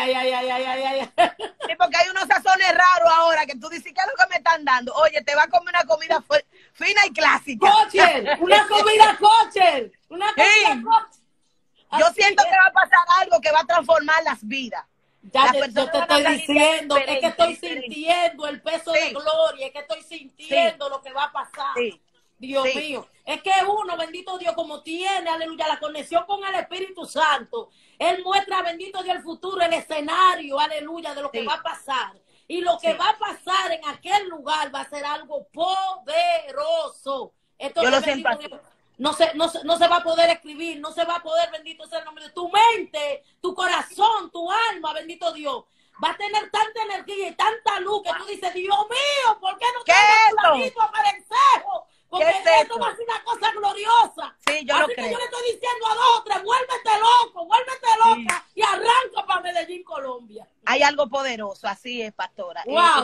Sí, porque hay unos sazones raros ahora que tú dices, ¿qué es lo que me están dando? Oye, te va a comer una comida fina y clásica. ¡Kosher! ¡Una comida kosher! ¡Una comida kosher! Yo siento que va a pasar algo que va a transformar las vidas. Ya yo te estoy diciendo, es que estoy sintiendo el peso de gloria, es que estoy sintiendo lo que va a pasar. Dios mío, es que uno, bendito Dios, como tiene, aleluya, la conexión con el Espíritu Santo, Él muestra, bendito Dios, el futuro, el escenario, aleluya, de lo que va a pasar. Y lo que va a pasar en aquel lugar va a ser algo poderoso. Esto yo lo siento. No se va a poder escribir, no se va a poder, bendito sea el nombre de tu mente, tu corazón, tu alma, bendito Dios. Va a tener tanta energía y tanta luz que tú dices, Dios mío, ¿por qué no tengo tu a parecer? Porque esto va a ser una cosa gloriosa. Sí, yo Así lo que creo. yo le estoy diciendo a 2 o 3, vuélvete loca y arranca para Medellín, Colombia. Hay algo poderoso, así es, pastora. Wow,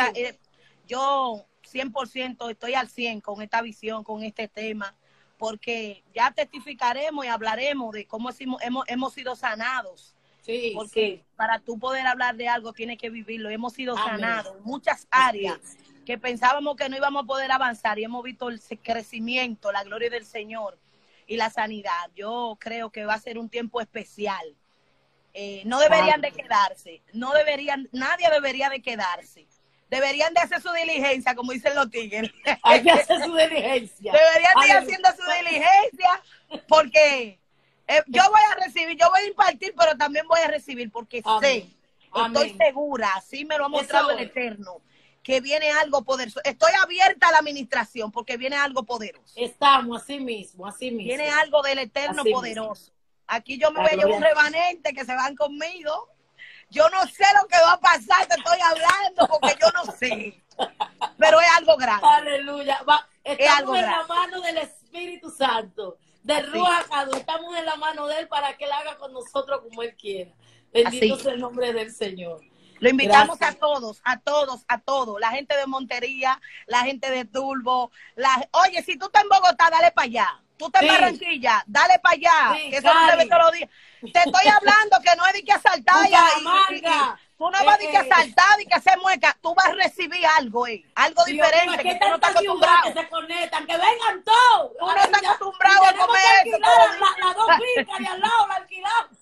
yo 100% estoy al 100 con esta visión, con este tema, porque ya testificaremos y hablaremos de cómo hemos sido sanados. Sí, porque para tú poder hablar de algo tienes que vivirlo. Hemos sido sanados en muchas áreas que pensábamos que no íbamos a poder avanzar y hemos visto el crecimiento, la gloria del Señor y la sanidad. Yo creo que va a ser un tiempo especial. No deberían de quedarse, nadie debería de quedarse. Deberían de hacer su diligencia, como dicen los tigres. Hay que hacer su diligencia. Deberían de ir haciendo su diligencia, porque yo voy a recibir, yo voy a impartir, pero también voy a recibir, porque estoy segura, así me lo ha mostrado el Eterno, que viene algo poderoso. Estoy abierta a la administración, porque viene algo poderoso. Estamos, así mismo. Viene algo del Eterno poderoso. Aquí yo me voy a llevar un remanente que se van conmigo. Yo no sé lo que va a pasar, te estoy hablando porque yo no sé. Pero es algo grande. Aleluya. Estamos en la mano del Espíritu Santo, del Ruach HaKodesh. Estamos en la mano de Él para que Él haga con nosotros como Él quiera. Bendito sea el nombre del Señor. Lo invitamos a todos. La gente de Montería, la gente de Turbo. Oye, si tú estás en Bogotá, dale para allá. Tú estás en Barranquilla, dale para allá. Que eso no se ve todos los días. Te estoy hablando que no es de que asaltar. Tú no vas de que asaltar y que hacer mueca. Tú vas a recibir algo, algo diferente. Que tú no estás acostumbrado. Que se conectan, que vengan todos. Tú no estás acostumbrado a comer eso. Las 2 fincas de al lado la alquilamos.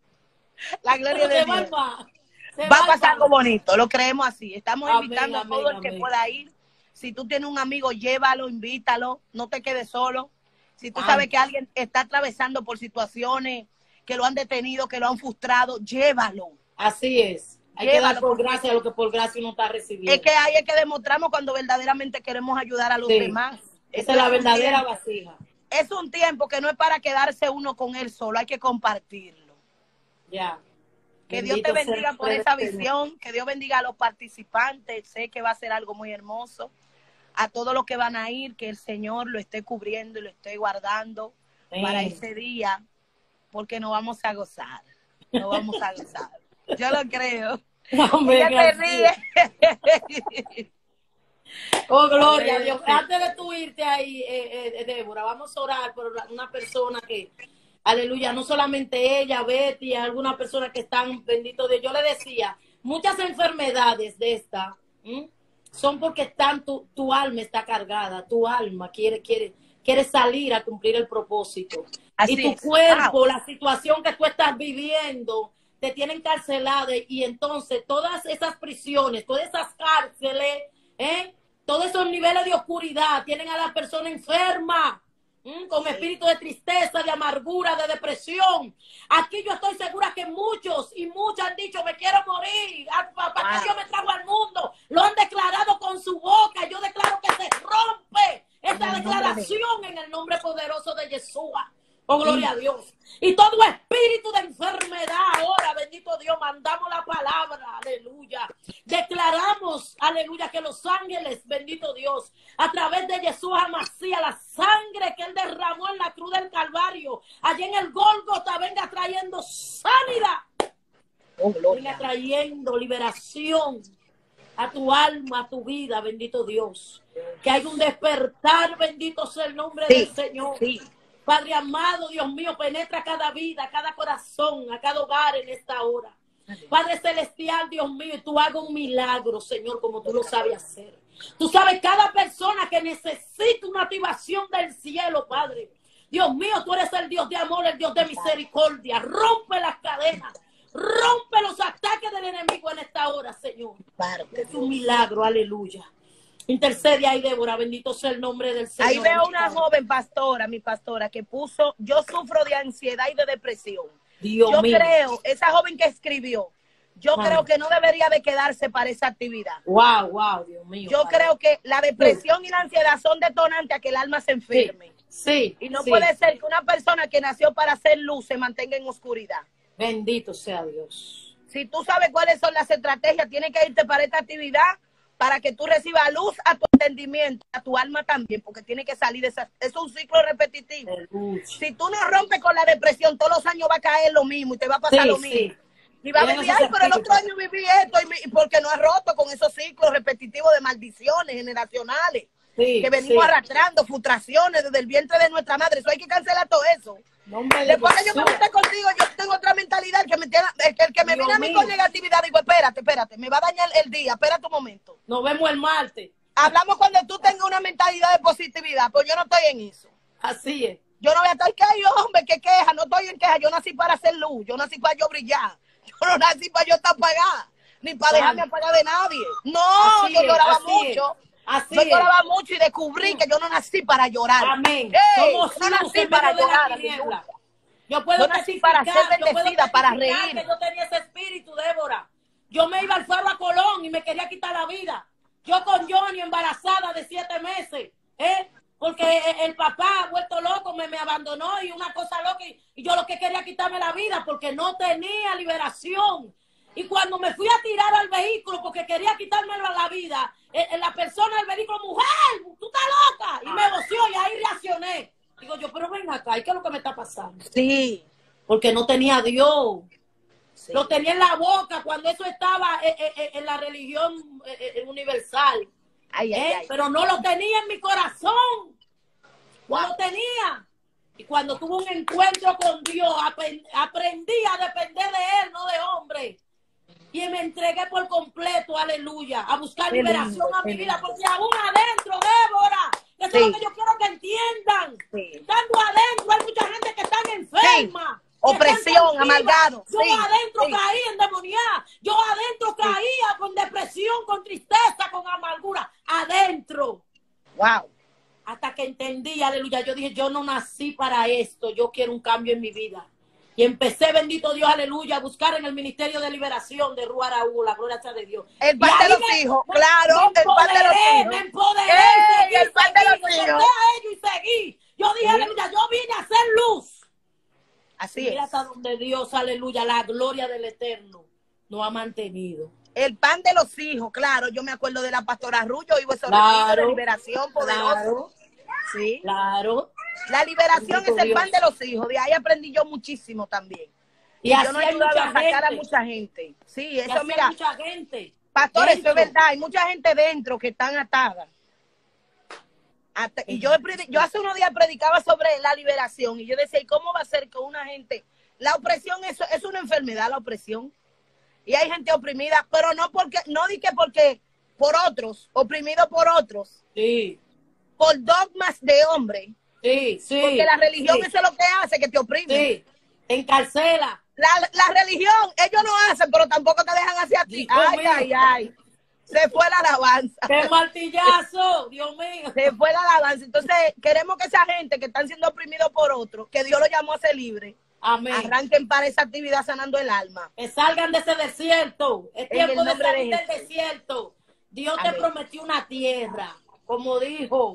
La gloria de Dios. Va a pasar algo bonito, lo creemos así. Estamos invitando a todo el que pueda ir. Si tú tienes un amigo, llévalo, invítalo. No te quedes solo. Si tú sabes que alguien está atravesando por situaciones que lo han detenido, que lo han frustrado, llévalo. Así es. Hay que dar por gracia lo que por gracia uno está recibiendo. Es que ahí es que demostramos cuando verdaderamente queremos ayudar a los demás. Esa es la verdadera vasija. es un tiempo que no es para quedarse uno con él solo, hay que compartirlo. Ya. Que Dios te bendiga por esa visión, que Dios bendiga a los participantes, sé que va a ser algo muy hermoso, a todos los que van a ir, que el Señor lo esté cubriendo y lo esté guardando para ese día, porque nos vamos a gozar, nos vamos a gozar. Yo lo creo. Hombre, ella te ríe. Oh, gloria a Dios. Antes de tú irte ahí, Débora, vamos a orar por una persona que, aleluya, no solamente ella, Betty, alguna persona que están, bendito Dios. Yo le decía, muchas enfermedades de esta son porque están, tu alma está cargada, tu alma quiere salir a cumplir el propósito. Así y tu es. cuerpo, la situación que tú estás viviendo, te tiene encarcelada, y entonces todas esas prisiones, todas esas cárceles, todos esos niveles de oscuridad tienen a la persona enferma, con espíritu de tristeza, de amargura, de depresión. Aquí yo estoy segura que muchos y muchas han dicho, me quiero morir, ¿para qué Dios me trajo al mundo? Lo han declarado con su boca. Yo declaro que se rompe esta declaración en el nombre poderoso de Yeshua. Oh, gloria a Dios. Y todo espíritu de enfermedad, ahora, bendito Dios, mandamos la palabra, aleluya. Declaramos, aleluya, que los ángeles, bendito Dios, a través de Jesús Amasía, la sangre que él derramó en la cruz del Calvario, allá en el Gólgota, venga trayendo sanidad. Oh, venga trayendo liberación a tu alma, a tu vida, bendito Dios. Que haya un despertar, bendito sea el nombre del Señor. Padre amado, Dios mío, penetra cada vida, cada corazón, a cada hogar en esta hora. Padre celestial, Dios mío, y tú hagas un milagro, Señor, como tú lo sabes hacer. Tú sabes cada persona que necesita una activación del cielo, Padre. Dios mío, tú eres el Dios de amor, el Dios de misericordia. Rompe las cadenas, rompe los ataques del enemigo en esta hora, Señor. Es un milagro, aleluya. Intercede ahí, Débora, bendito sea el nombre del Señor. Ahí veo una joven pastora, mi pastora, que puso, yo sufro de ansiedad y de depresión. Yo creo, esa joven que escribió, yo creo que no debería de quedarse para esa actividad. Wow, Dios mío. Yo creo que la depresión y la ansiedad son detonantes a que el alma se enferme. Sí. Y no puede ser que una persona que nació para hacer luz se mantenga en oscuridad. Bendito sea Dios. Si tú sabes cuáles son las estrategias, tienes que irte para esta actividad, para que tú recibas luz a tu entendimiento, a tu alma también, porque tiene que salir de esa, es un ciclo repetitivo. Si tú no rompes con la depresión, todos los años va a caer lo mismo y te va a pasar lo mismo. Y va a decir, ay, pero el otro año viví esto, y porque no has roto con esos ciclos repetitivos de maldiciones generacionales, que venimos arrastrando, frustraciones desde el vientre de nuestra madre. Eso hay que cancelar todo eso. Después que yo me junté contigo, yo tengo otra mentalidad, el que me viene a mí con negatividad, digo, espérate, me va a dañar el día, espérate un momento. Nos vemos el martes. Hablamos cuando tú tengas una mentalidad de positividad, pues yo no estoy en eso. Así es. Yo no voy a estar, ¿qué hay, hombre? ¿Qué queja? No estoy en queja, yo nací para hacer luz, yo nací para yo brillar, yo no nací para yo estar apagada, ni para dejarme apagar de nadie. No, yo lloraba mucho. Yo lloraba mucho y descubrí que yo no nací para llorar. Amén. Yo no nací para llorar. Yo puedo nací para ser bendecida, para reír. Que yo tenía ese espíritu, Débora. Yo me iba al Faro a Colón y me quería quitar la vida. Yo con Johnny embarazada de 7 meses, porque el papá vuelto loco me abandonó y una cosa loca, y yo lo que quería quitarme la vida porque no tenía liberación. Y cuando me fui a tirar al vehículo porque quería quitarme la vida, la persona del vehículo, mujer, tú estás loca, y me voció y ahí reaccioné. Digo yo, pero ven acá, ¿y qué es lo que me está pasando? Sí. Porque no tenía a Dios. Sí. Lo tenía en la boca cuando eso estaba en la religión universal. Pero no lo tenía en mi corazón. No lo tenía. Y cuando tuve un encuentro con Dios, aprendí a depender de Él, no de hombre. Y me entregué por completo, aleluya, a buscar liberación a mi vida, porque aún adentro, Débora, eso es lo que yo quiero que entiendan. Estando adentro hay mucha gente que está enferma. Opresión, amargado. Yo adentro caí endemoniada. Yo adentro caía con depresión, con tristeza, con amargura. Adentro. Wow. Hasta que entendí, aleluya, yo dije, yo no nací para esto, yo quiero un cambio en mi vida. Y empecé, bendito Dios, aleluya, a buscar en el Ministerio de Liberación de Rua Raúl, la gloria sea de Dios. El pan de los hijos, claro, el pan de los hijos. Me empoderé, el pan de los hijos. A ellos y seguí. Yo dije, aleluya, yo vine a hacer luz. Así Mira es. hasta donde Dios, aleluya, la gloria del Eterno nos ha mantenido. El pan de los hijos, claro, yo me acuerdo de la pastora Rullo, y esos Claro, de liberación poderosa. Claro, Sí. claro. La liberación Bendito es el Dios. pan de los hijos, de ahí aprendí yo muchísimo también. Y Y así yo no he hay ayudado mucha a sacar a gente. mucha gente. Sí, Y eso así hay mira, mucha gente. pastor, eso es dentro. verdad, hay mucha gente dentro que están atadas. Y yo hace unos días predicaba sobre la liberación y yo decía, ¿y cómo va a ser que una gente, la opresión es una enfermedad, la opresión? Y hay gente oprimida, pero no di que porque por otros, oprimido por otros, Sí, por dogmas de hombre, sí, sí. porque la religión sí, eso es lo que hace, que te oprime. sí. Te encarcela. La religión, ellos no hacen, pero tampoco te dejan hacer a ti. Dios Ay, mío. ay, ay. Se fue la alabanza. ¡Qué martillazo! Dios mío. Se fue la alabanza. Entonces, queremos que esa gente que están siendo oprimidos por otros, que Dios lo llamó a ser libre, Amén. arranquen para esa actividad sanando el alma. Que salgan de ese desierto. Es En tiempo el de nombre de salir del Jesús. desierto. Dios Amén. te prometió una tierra, como dijo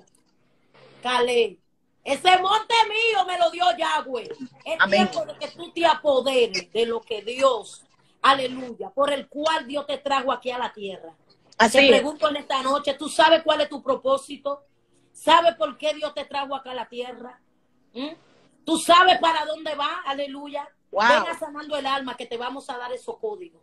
Caleb. Ese monte mío me lo dio Yahweh. Es Amén. tiempo de que tú te apoderes de lo que Dios, aleluya, por el cual Dios te trajo aquí a la tierra. Así Te es. pregunto en esta noche, ¿tú sabes cuál es tu propósito? ¿Sabes por qué Dios te trajo acá a la tierra? ¿Mm? ¿Tú sabes para dónde va? Aleluya. Wow. Venga sanando el alma, que te vamos a dar esos códigos.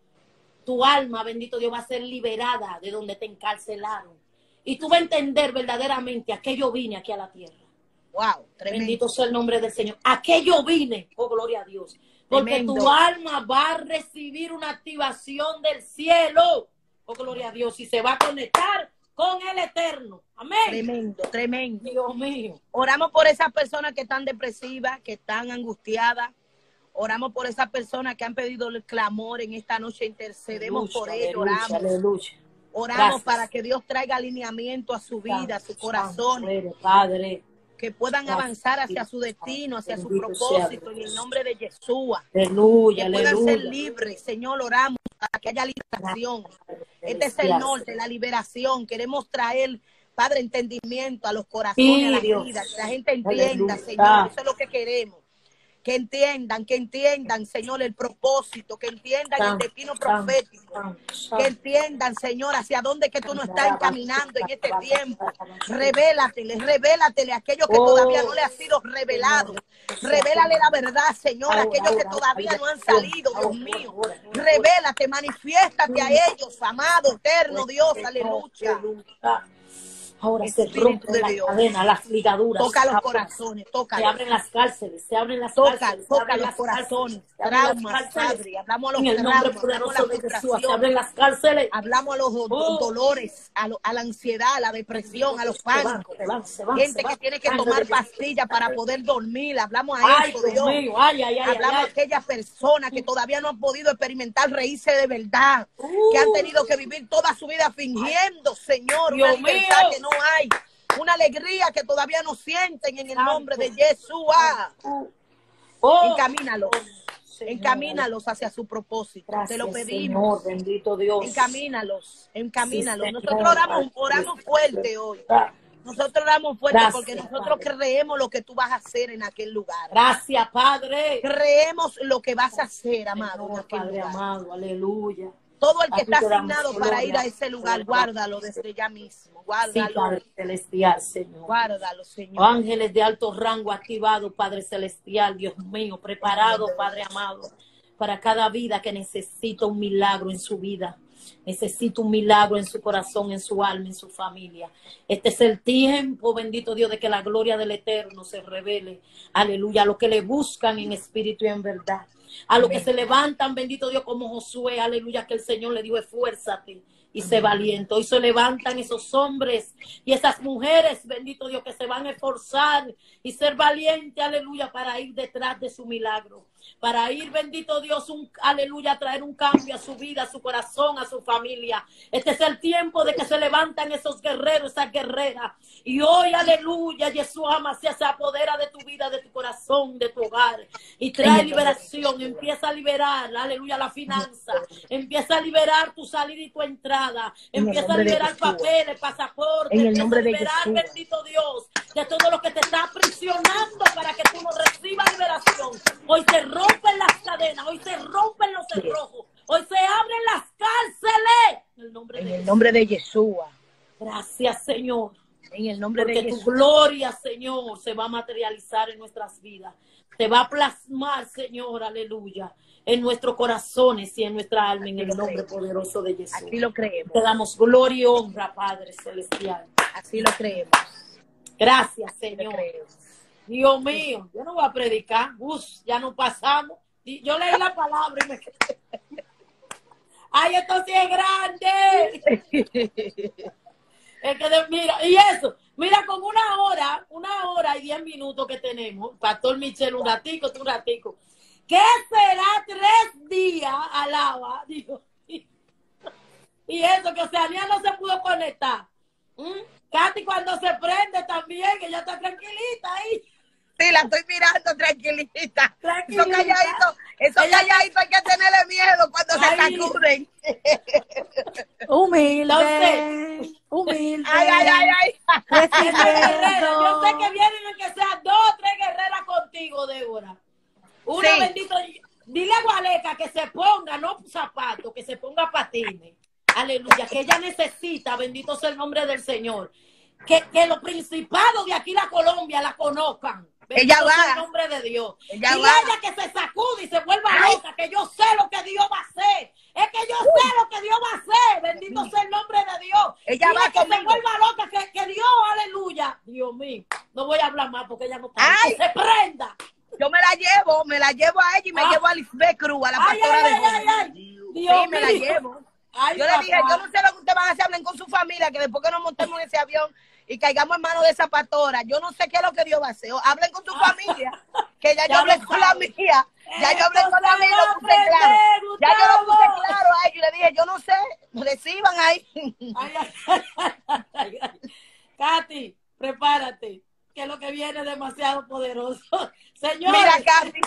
Tu alma, bendito Dios, va a ser liberada de donde te encarcelaron. Y tú vas a entender verdaderamente a qué yo vine aquí a la tierra. Wow, tremendo. Bendito sea el nombre del Señor. ¿A qué yo vine? Oh, gloria a Dios. Porque Tremendo. tu alma va a recibir una activación del cielo. Oh, gloria a Dios. Y se va a conectar con el Eterno. Amén. Tremendo, tremendo. Dios mío. Oramos por esas personas que están depresivas, que están angustiadas. Oramos por esas personas que han pedido el clamor en esta noche. Intercedemos por ellos. Aleluya, Oramos. aleluya. Oramos Gracias. para que Dios traiga alineamiento a su vida, a su corazón, Padre. que puedan Gracias. avanzar hacia su destino, hacia su Bendito sea propósito, en Dios. el nombre de Yeshua. Aleluya, Que puedan ser aleluya. libres, Señor, oramos para que haya liberación. Este es el Gracias. norte, la liberación. Queremos traer, Padre, entendimiento a los corazones, a las Sí, Dios. vidas, que la gente entienda, Aleluya. Señor, eso es lo que queremos. Que entiendan, Señor, el propósito, que entiendan el destino profético, que entiendan, Señor, hacia dónde es que tú nos estás encaminando en este tiempo. Revélatele a aquellos que todavía no le ha sido revelado. Revélale la verdad, Señor, a aquellos que todavía no han salido, Dios mío. Revélate, manifiéstate a ellos, amado, eterno Dios, aleluya. Ahora se Espíritu rompen de las Dios. cadenas, las ligaduras. Toca los Ahora corazones, Se toca. abren las cárceles, se abren las Toca, cárceles. toca se abren los las corazones, cárceles, se abren las traumas, cárceles. Padre. Hablamos a los En el nombre traumas, hablamos a poderoso la de Jesús, se frustración, abren las cárceles. hablamos a los dolores, a la ansiedad, a la depresión, a los pánicos. Gente que tiene que tomar pastillas para poder dormir. Hablamos a Ay, eso, Dios Dios. mío, ay, ay, ay, Hablamos a ay. aquellas personas que todavía no han podido experimentar reírse de verdad, que han tenido que vivir toda su vida fingiendo, Señor, una Dios libertad mío. que no hay, una alegría que todavía no sienten en el Santo. nombre de Yeshua. Oh, Encamínalos, Señor. encamínalos hacia su propósito. Te lo Gracias, pedimos. Señor, bendito Dios. Encamínalos. Sí, Nosotros Señor. oramos fuerte hoy. Ah, Nosotros oramos fuerte Gracias, porque nosotros Padre. creemos lo que tú vas a hacer en aquel lugar. Gracias, Padre. Creemos lo que vas a hacer, amado, en Señor, aquel Padre lugar. amado, aleluya. Todo el A que ti está te damos asignado para ir a gloria. ese lugar, guárdalo desde ya mismo. Sí, Guárdalo, Padre celestial, Señor. guárdalo, Señor. Ángeles de alto rango activados, Padre celestial, Dios mío, preparados, Padre amado, para cada vida que necesita un milagro en su vida. Necesita un milagro en su corazón, en su alma, en su familia. Este es el tiempo, bendito Dios, de que la gloria del Eterno se revele. Aleluya. A los que le buscan en espíritu y en verdad. A los que se levantan, bendito Dios, como Josué. Aleluya, que el Señor le dio esfuérzate y sé valiente. Hoy se levantan esos hombres y esas mujeres, bendito Dios, que se van a esforzar y ser valientes, aleluya, para ir detrás de su milagro. Para ir, bendito Dios, aleluya, a traer un cambio a su vida, a su corazón, a su familia. Este es el tiempo de que se levantan esos guerreros, esas guerreras. Y hoy, aleluya, Yeshua Mashiach se apodera de tu vida, de tu corazón, de tu hogar. Y trae liberación liberación, empieza a liberar, aleluya, la finanza, empieza a liberar tu salida y tu entrada, empieza a liberar papeles, pasaportes, empieza a liberar, bendito Dios, de todo lo que te está aprisionando para que tú no recibas liberación. Hoy se rompen las cadenas, hoy se rompen los cerrojos, hoy se abren las cárceles. En el nombre de Yeshua. Gracias, Señor. En el nombre de Jesús. Porque tu gloria, Señor, se va a materializar en nuestras vidas. Se va a plasmar, Señor, aleluya, en nuestros corazones y en nuestra alma, en el nombre poderoso de Jesús. Así lo creemos. Te damos gloria y honra, Padre Celestial. Así lo creemos. Gracias, Señor. Dios mío, yo no voy a predicar. Ya no pasamos. Yo leí la palabra y me quedé. ¡Ay, esto sí es grande! Mira, y eso, mira, con una hora y 10 minutos que tenemos, Pastor Michel, un ratico, tú un ratico. ¿Qué será 3 días, alaba? Digo, y eso, que Oceanía no se pudo conectar. Katy cuando se prende también, que ella está tranquilita ahí. Sí, la estoy mirando tranquilita. Esos calladitos hay que tenerle miedo cuando se sacuden. Humilde. Ay. Yo sé que vienen aunque sea 2 o 3 guerreras contigo, Débora. Una sí. Bendito. Dile a Gualeca que se ponga, no zapatos, que se ponga patines. Aleluya, que ella necesita, bendito sea el nombre del Señor. Que los principados de aquí, la Colombia, la conozcan. Ella va. En nombre de Dios. Ella que se sacude y se vuelva loca, que yo sé lo que Dios va a hacer. Es que yo sé lo que Dios va a hacer. Bendito sea el nombre de Dios. Ella va que se vuelva loca, que Dios, aleluya. Dios mío, no voy a hablar más porque ella no está. ¡Ay! Que se prenda. Yo me la llevo a ella y me llevo a Lisbeth Cruz, a la pastora de jóvenes. Dios sí, me la llevo. Yo le dije, yo no sé lo que ustedes van a hacer, hablen con su familia, que después que nos montemos en ese avión y caigamos en manos de esa pastora, yo no sé qué es lo que Dios va a hacer. Hablen con su familia, que ya yo hablé con la mía. Ya yo hablé con la mía y lo puse claro. Ya yo lo puse claro a ellos y le dije, yo no sé, reciban ahí. Katy, prepárate, que lo que viene es demasiado poderoso. Señor. Mira, Katy.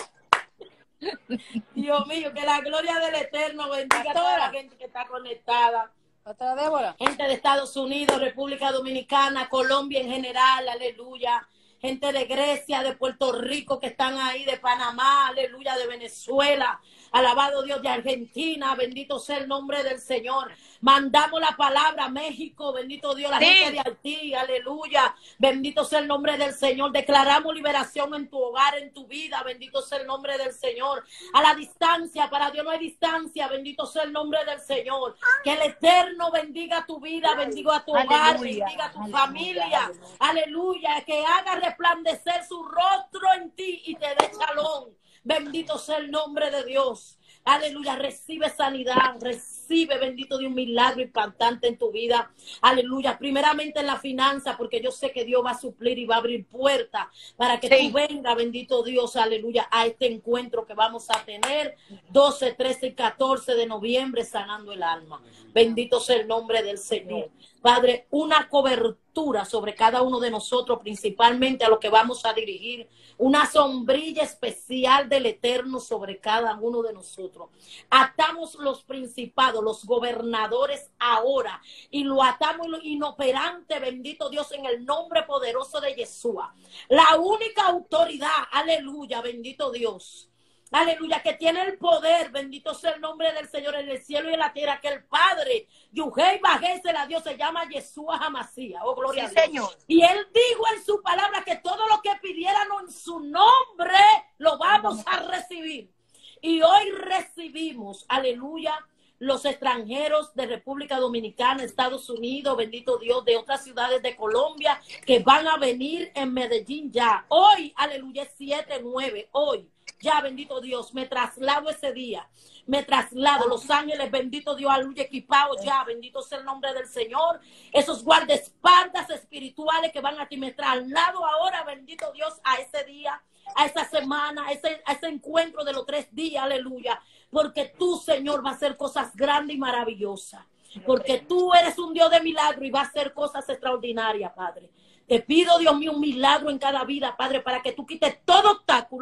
Dios mío, que la gloria del Eterno bendiga a toda la gente que está conectada. Otra Débora. Gente de Estados Unidos, República Dominicana, Colombia en general, aleluya. Gente de Grecia, de Puerto Rico que están ahí, de Panamá, aleluya, de Venezuela. Alabado Dios, de Argentina, bendito sea el nombre del Señor. Mandamos la palabra a México, bendito Dios, la gente de Haití, aleluya. Bendito sea el nombre del Señor. Declaramos liberación en tu hogar, en tu vida, bendito sea el nombre del Señor. A la distancia, para Dios no hay distancia, bendito sea el nombre del Señor. Que el Eterno bendiga tu vida, bendiga a tu hogar, bendiga a tu familia, aleluya. Que haga resplandecer su rostro en ti y te dé shalom. Bendito sea el nombre de Dios. Aleluya, recibe sanidad, recibe, bendito Dios, un milagro impactante en tu vida. Aleluya, primeramente en la finanza, porque yo sé que Dios va a suplir y va a abrir puertas para que tú vengas, bendito Dios, aleluya, a este encuentro que vamos a tener 12, 13 y 14 de noviembre, sanando el alma. Bendito sea el nombre del Señor. Padre, una cobertura sobre cada uno de nosotros, principalmente a lo que vamos a dirigir, una sombrilla especial del Eterno sobre cada uno de nosotros. Atamos los principados, los gobernadores ahora, y lo atamos inoperante, bendito Dios, en el nombre poderoso de Yeshua. La única autoridad, aleluya, bendito Dios. Aleluya, que tiene el poder, bendito sea el nombre del Señor en el cielo y en la tierra, que el Padre, Yuhei Bajese, la Dios, se llama Yeshua Hamasía. Oh, gloria a Dios. Señor. Y Él dijo en su palabra que todo lo que pidieran en su nombre, lo vamos a recibir. Y hoy recibimos, aleluya, los extranjeros de República Dominicana, Estados Unidos, bendito Dios, de otras ciudades de Colombia, que van a venir en Medellín ya. Hoy, aleluya, 7-9, hoy. Ya, bendito Dios, me traslado ese día, me traslado, Los Ángeles, bendito Dios, aleluya, equipado ya, bendito sea el nombre del Señor, esos guardaespaldas espirituales que van a ti, me traslado ahora, bendito Dios, a ese día, a esa semana, a ese encuentro de los 3 días, aleluya, porque tú, Señor, vas a hacer cosas grandes y maravillosas, porque tú eres un Dios de milagro y vas a hacer cosas extraordinarias, Padre. Te pido, Dios mío, un milagro en cada vida, Padre, para que tú quites todo obstáculo,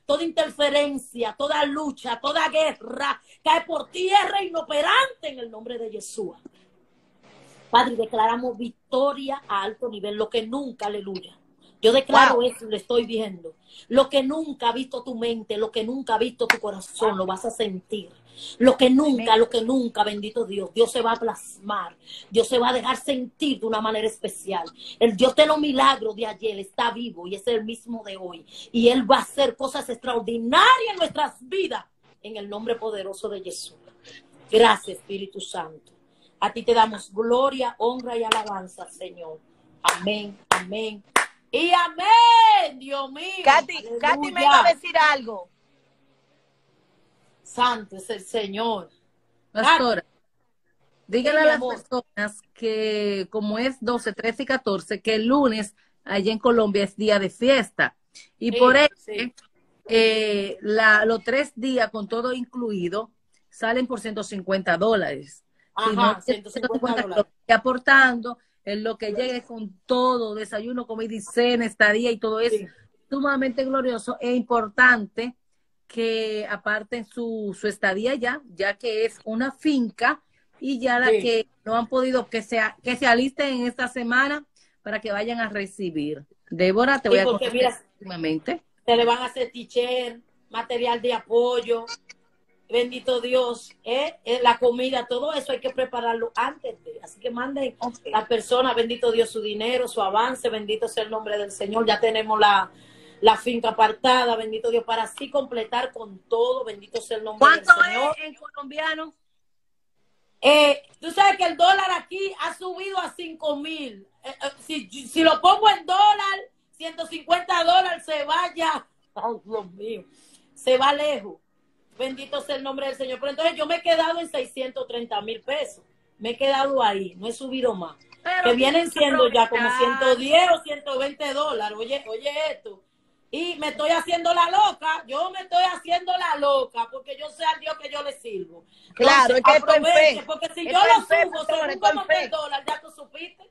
toda interferencia, toda lucha, toda guerra, cae por tierra inoperante en el nombre de Jesús. Padre, declaramos victoria a alto nivel, lo que nunca, aleluya. Yo declaro eso, le estoy viendo. Lo que nunca ha visto tu mente, lo que nunca ha visto tu corazón, lo vas a sentir. Lo que nunca, bendito Dios, Dios se va a plasmar. Dios se va a dejar sentir de una manera especial. El Dios de los milagros de ayer está vivo y es el mismo de hoy. Y Él va a hacer cosas extraordinarias en nuestras vidas, en el nombre poderoso de Jesús. Gracias, Espíritu Santo. A ti te damos gloria, honra y alabanza, Señor. Amén, amén. Y amén, Dios mío. Katy me iba a decir algo. Santo es el Señor. Pastora, dígale a las amor. personas que como es 12, 13 y 14, que el lunes allá en Colombia es día de fiesta. Y Sí, por eso sí. los 3 días con todo incluido salen por $150. Si no, Ajá, $150. lo que esté aportando en lo que llegue con todo, desayuno, comida y cena, estadía y todo eso, Sí. sumamente glorioso e importante que aparten su estadía ya que es una finca y ya la Sí. que no han podido, que se alisten en esta semana para que vayan a recibir. Débora, te Sí, voy a porque contar mira, próximamente. se le van a hacer t-shirt, material de apoyo. Bendito Dios, la comida, todo eso hay que prepararlo antes de. Así que manden la persona, bendito Dios, su dinero, su avance, bendito sea el nombre del Señor. Ya tenemos la finca apartada, bendito Dios, para así completar con todo, bendito sea el nombre del ¿Cuánto Señor. es en colombiano? Tú sabes que el dólar aquí ha subido a 5,000. Si lo pongo en dólar, $150 se vaya. Ay, Dios mío, se va lejos. Bendito sea el nombre del Señor. Pero entonces yo me he quedado en 630,000 pesos. Me he quedado ahí, no he subido más. Pero Que vienen siendo ya como aprovechar. 110 o $120. Oye esto. Y me estoy haciendo la loca. Yo me estoy haciendo la loca porque yo sé al Dios que yo le sirvo. Claro, es que esto en aproveche, fe. porque si Esto yo en lo fe, subo, pastor, según esto en como está el fe. dólar, ya tú supiste.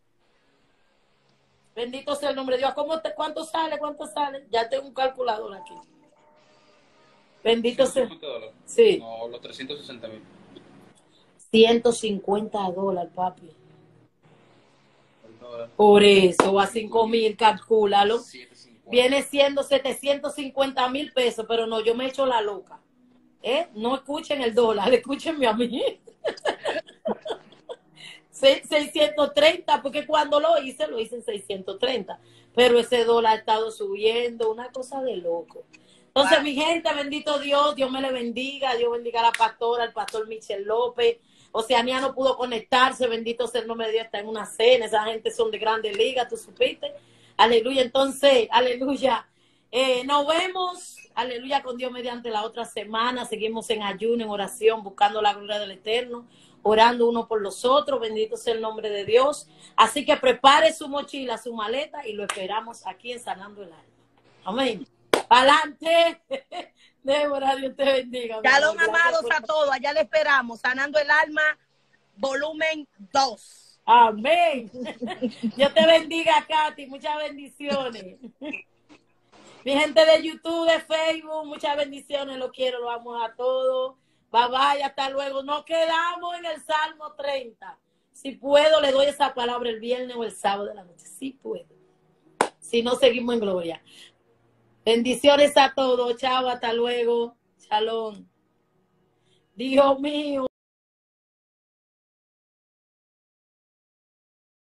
Bendito sea el nombre de Dios. ¿Cuánto sale? ¿Cuánto sale? Ya tengo un calculador aquí. Bendito sea. $150. Sí. No, los 360,000. $150, papi. Por eso, a 5,000, calcúlalo. 750. Viene siendo 750,000 pesos, pero no, yo me echo la loca. No escuchen el dólar, escúchenme a mí. 630, porque cuando lo hice en 630. Pero ese dólar ha estado subiendo, una cosa de loco. Entonces, mi gente, bendito Dios, Dios me le bendiga, Dios bendiga a la pastora, al pastor Michel López. Oceanía no pudo conectarse, bendito sea el nombre de Dios, está en una cena, esa gente son de grandes ligas, tú supiste. Aleluya, entonces, aleluya. Nos vemos, aleluya, con Dios mediante la otra semana. Seguimos en ayuno, en oración, buscando la gloria del Eterno, orando uno por los otros, bendito sea el nombre de Dios. Así que prepare su mochila, su maleta y lo esperamos aquí en Sanando el Alma. Amén. Adelante. Débora, Dios te bendiga. Shalom, amados a todos. Allá le esperamos. Sanando el Alma, volumen 2. Amén. Dios te bendiga, Katy. Muchas bendiciones. Mi gente de YouTube, de Facebook, muchas bendiciones. Lo quiero, lo amo a todos. Bye bye, hasta luego. Nos quedamos en el Salmo 30. Si puedo, le doy esa palabra el viernes o el sábado de la noche. Si puedo. Si no, seguimos en gloria. Bendiciones a todos. Chao, hasta luego. Shalom. Dios mío.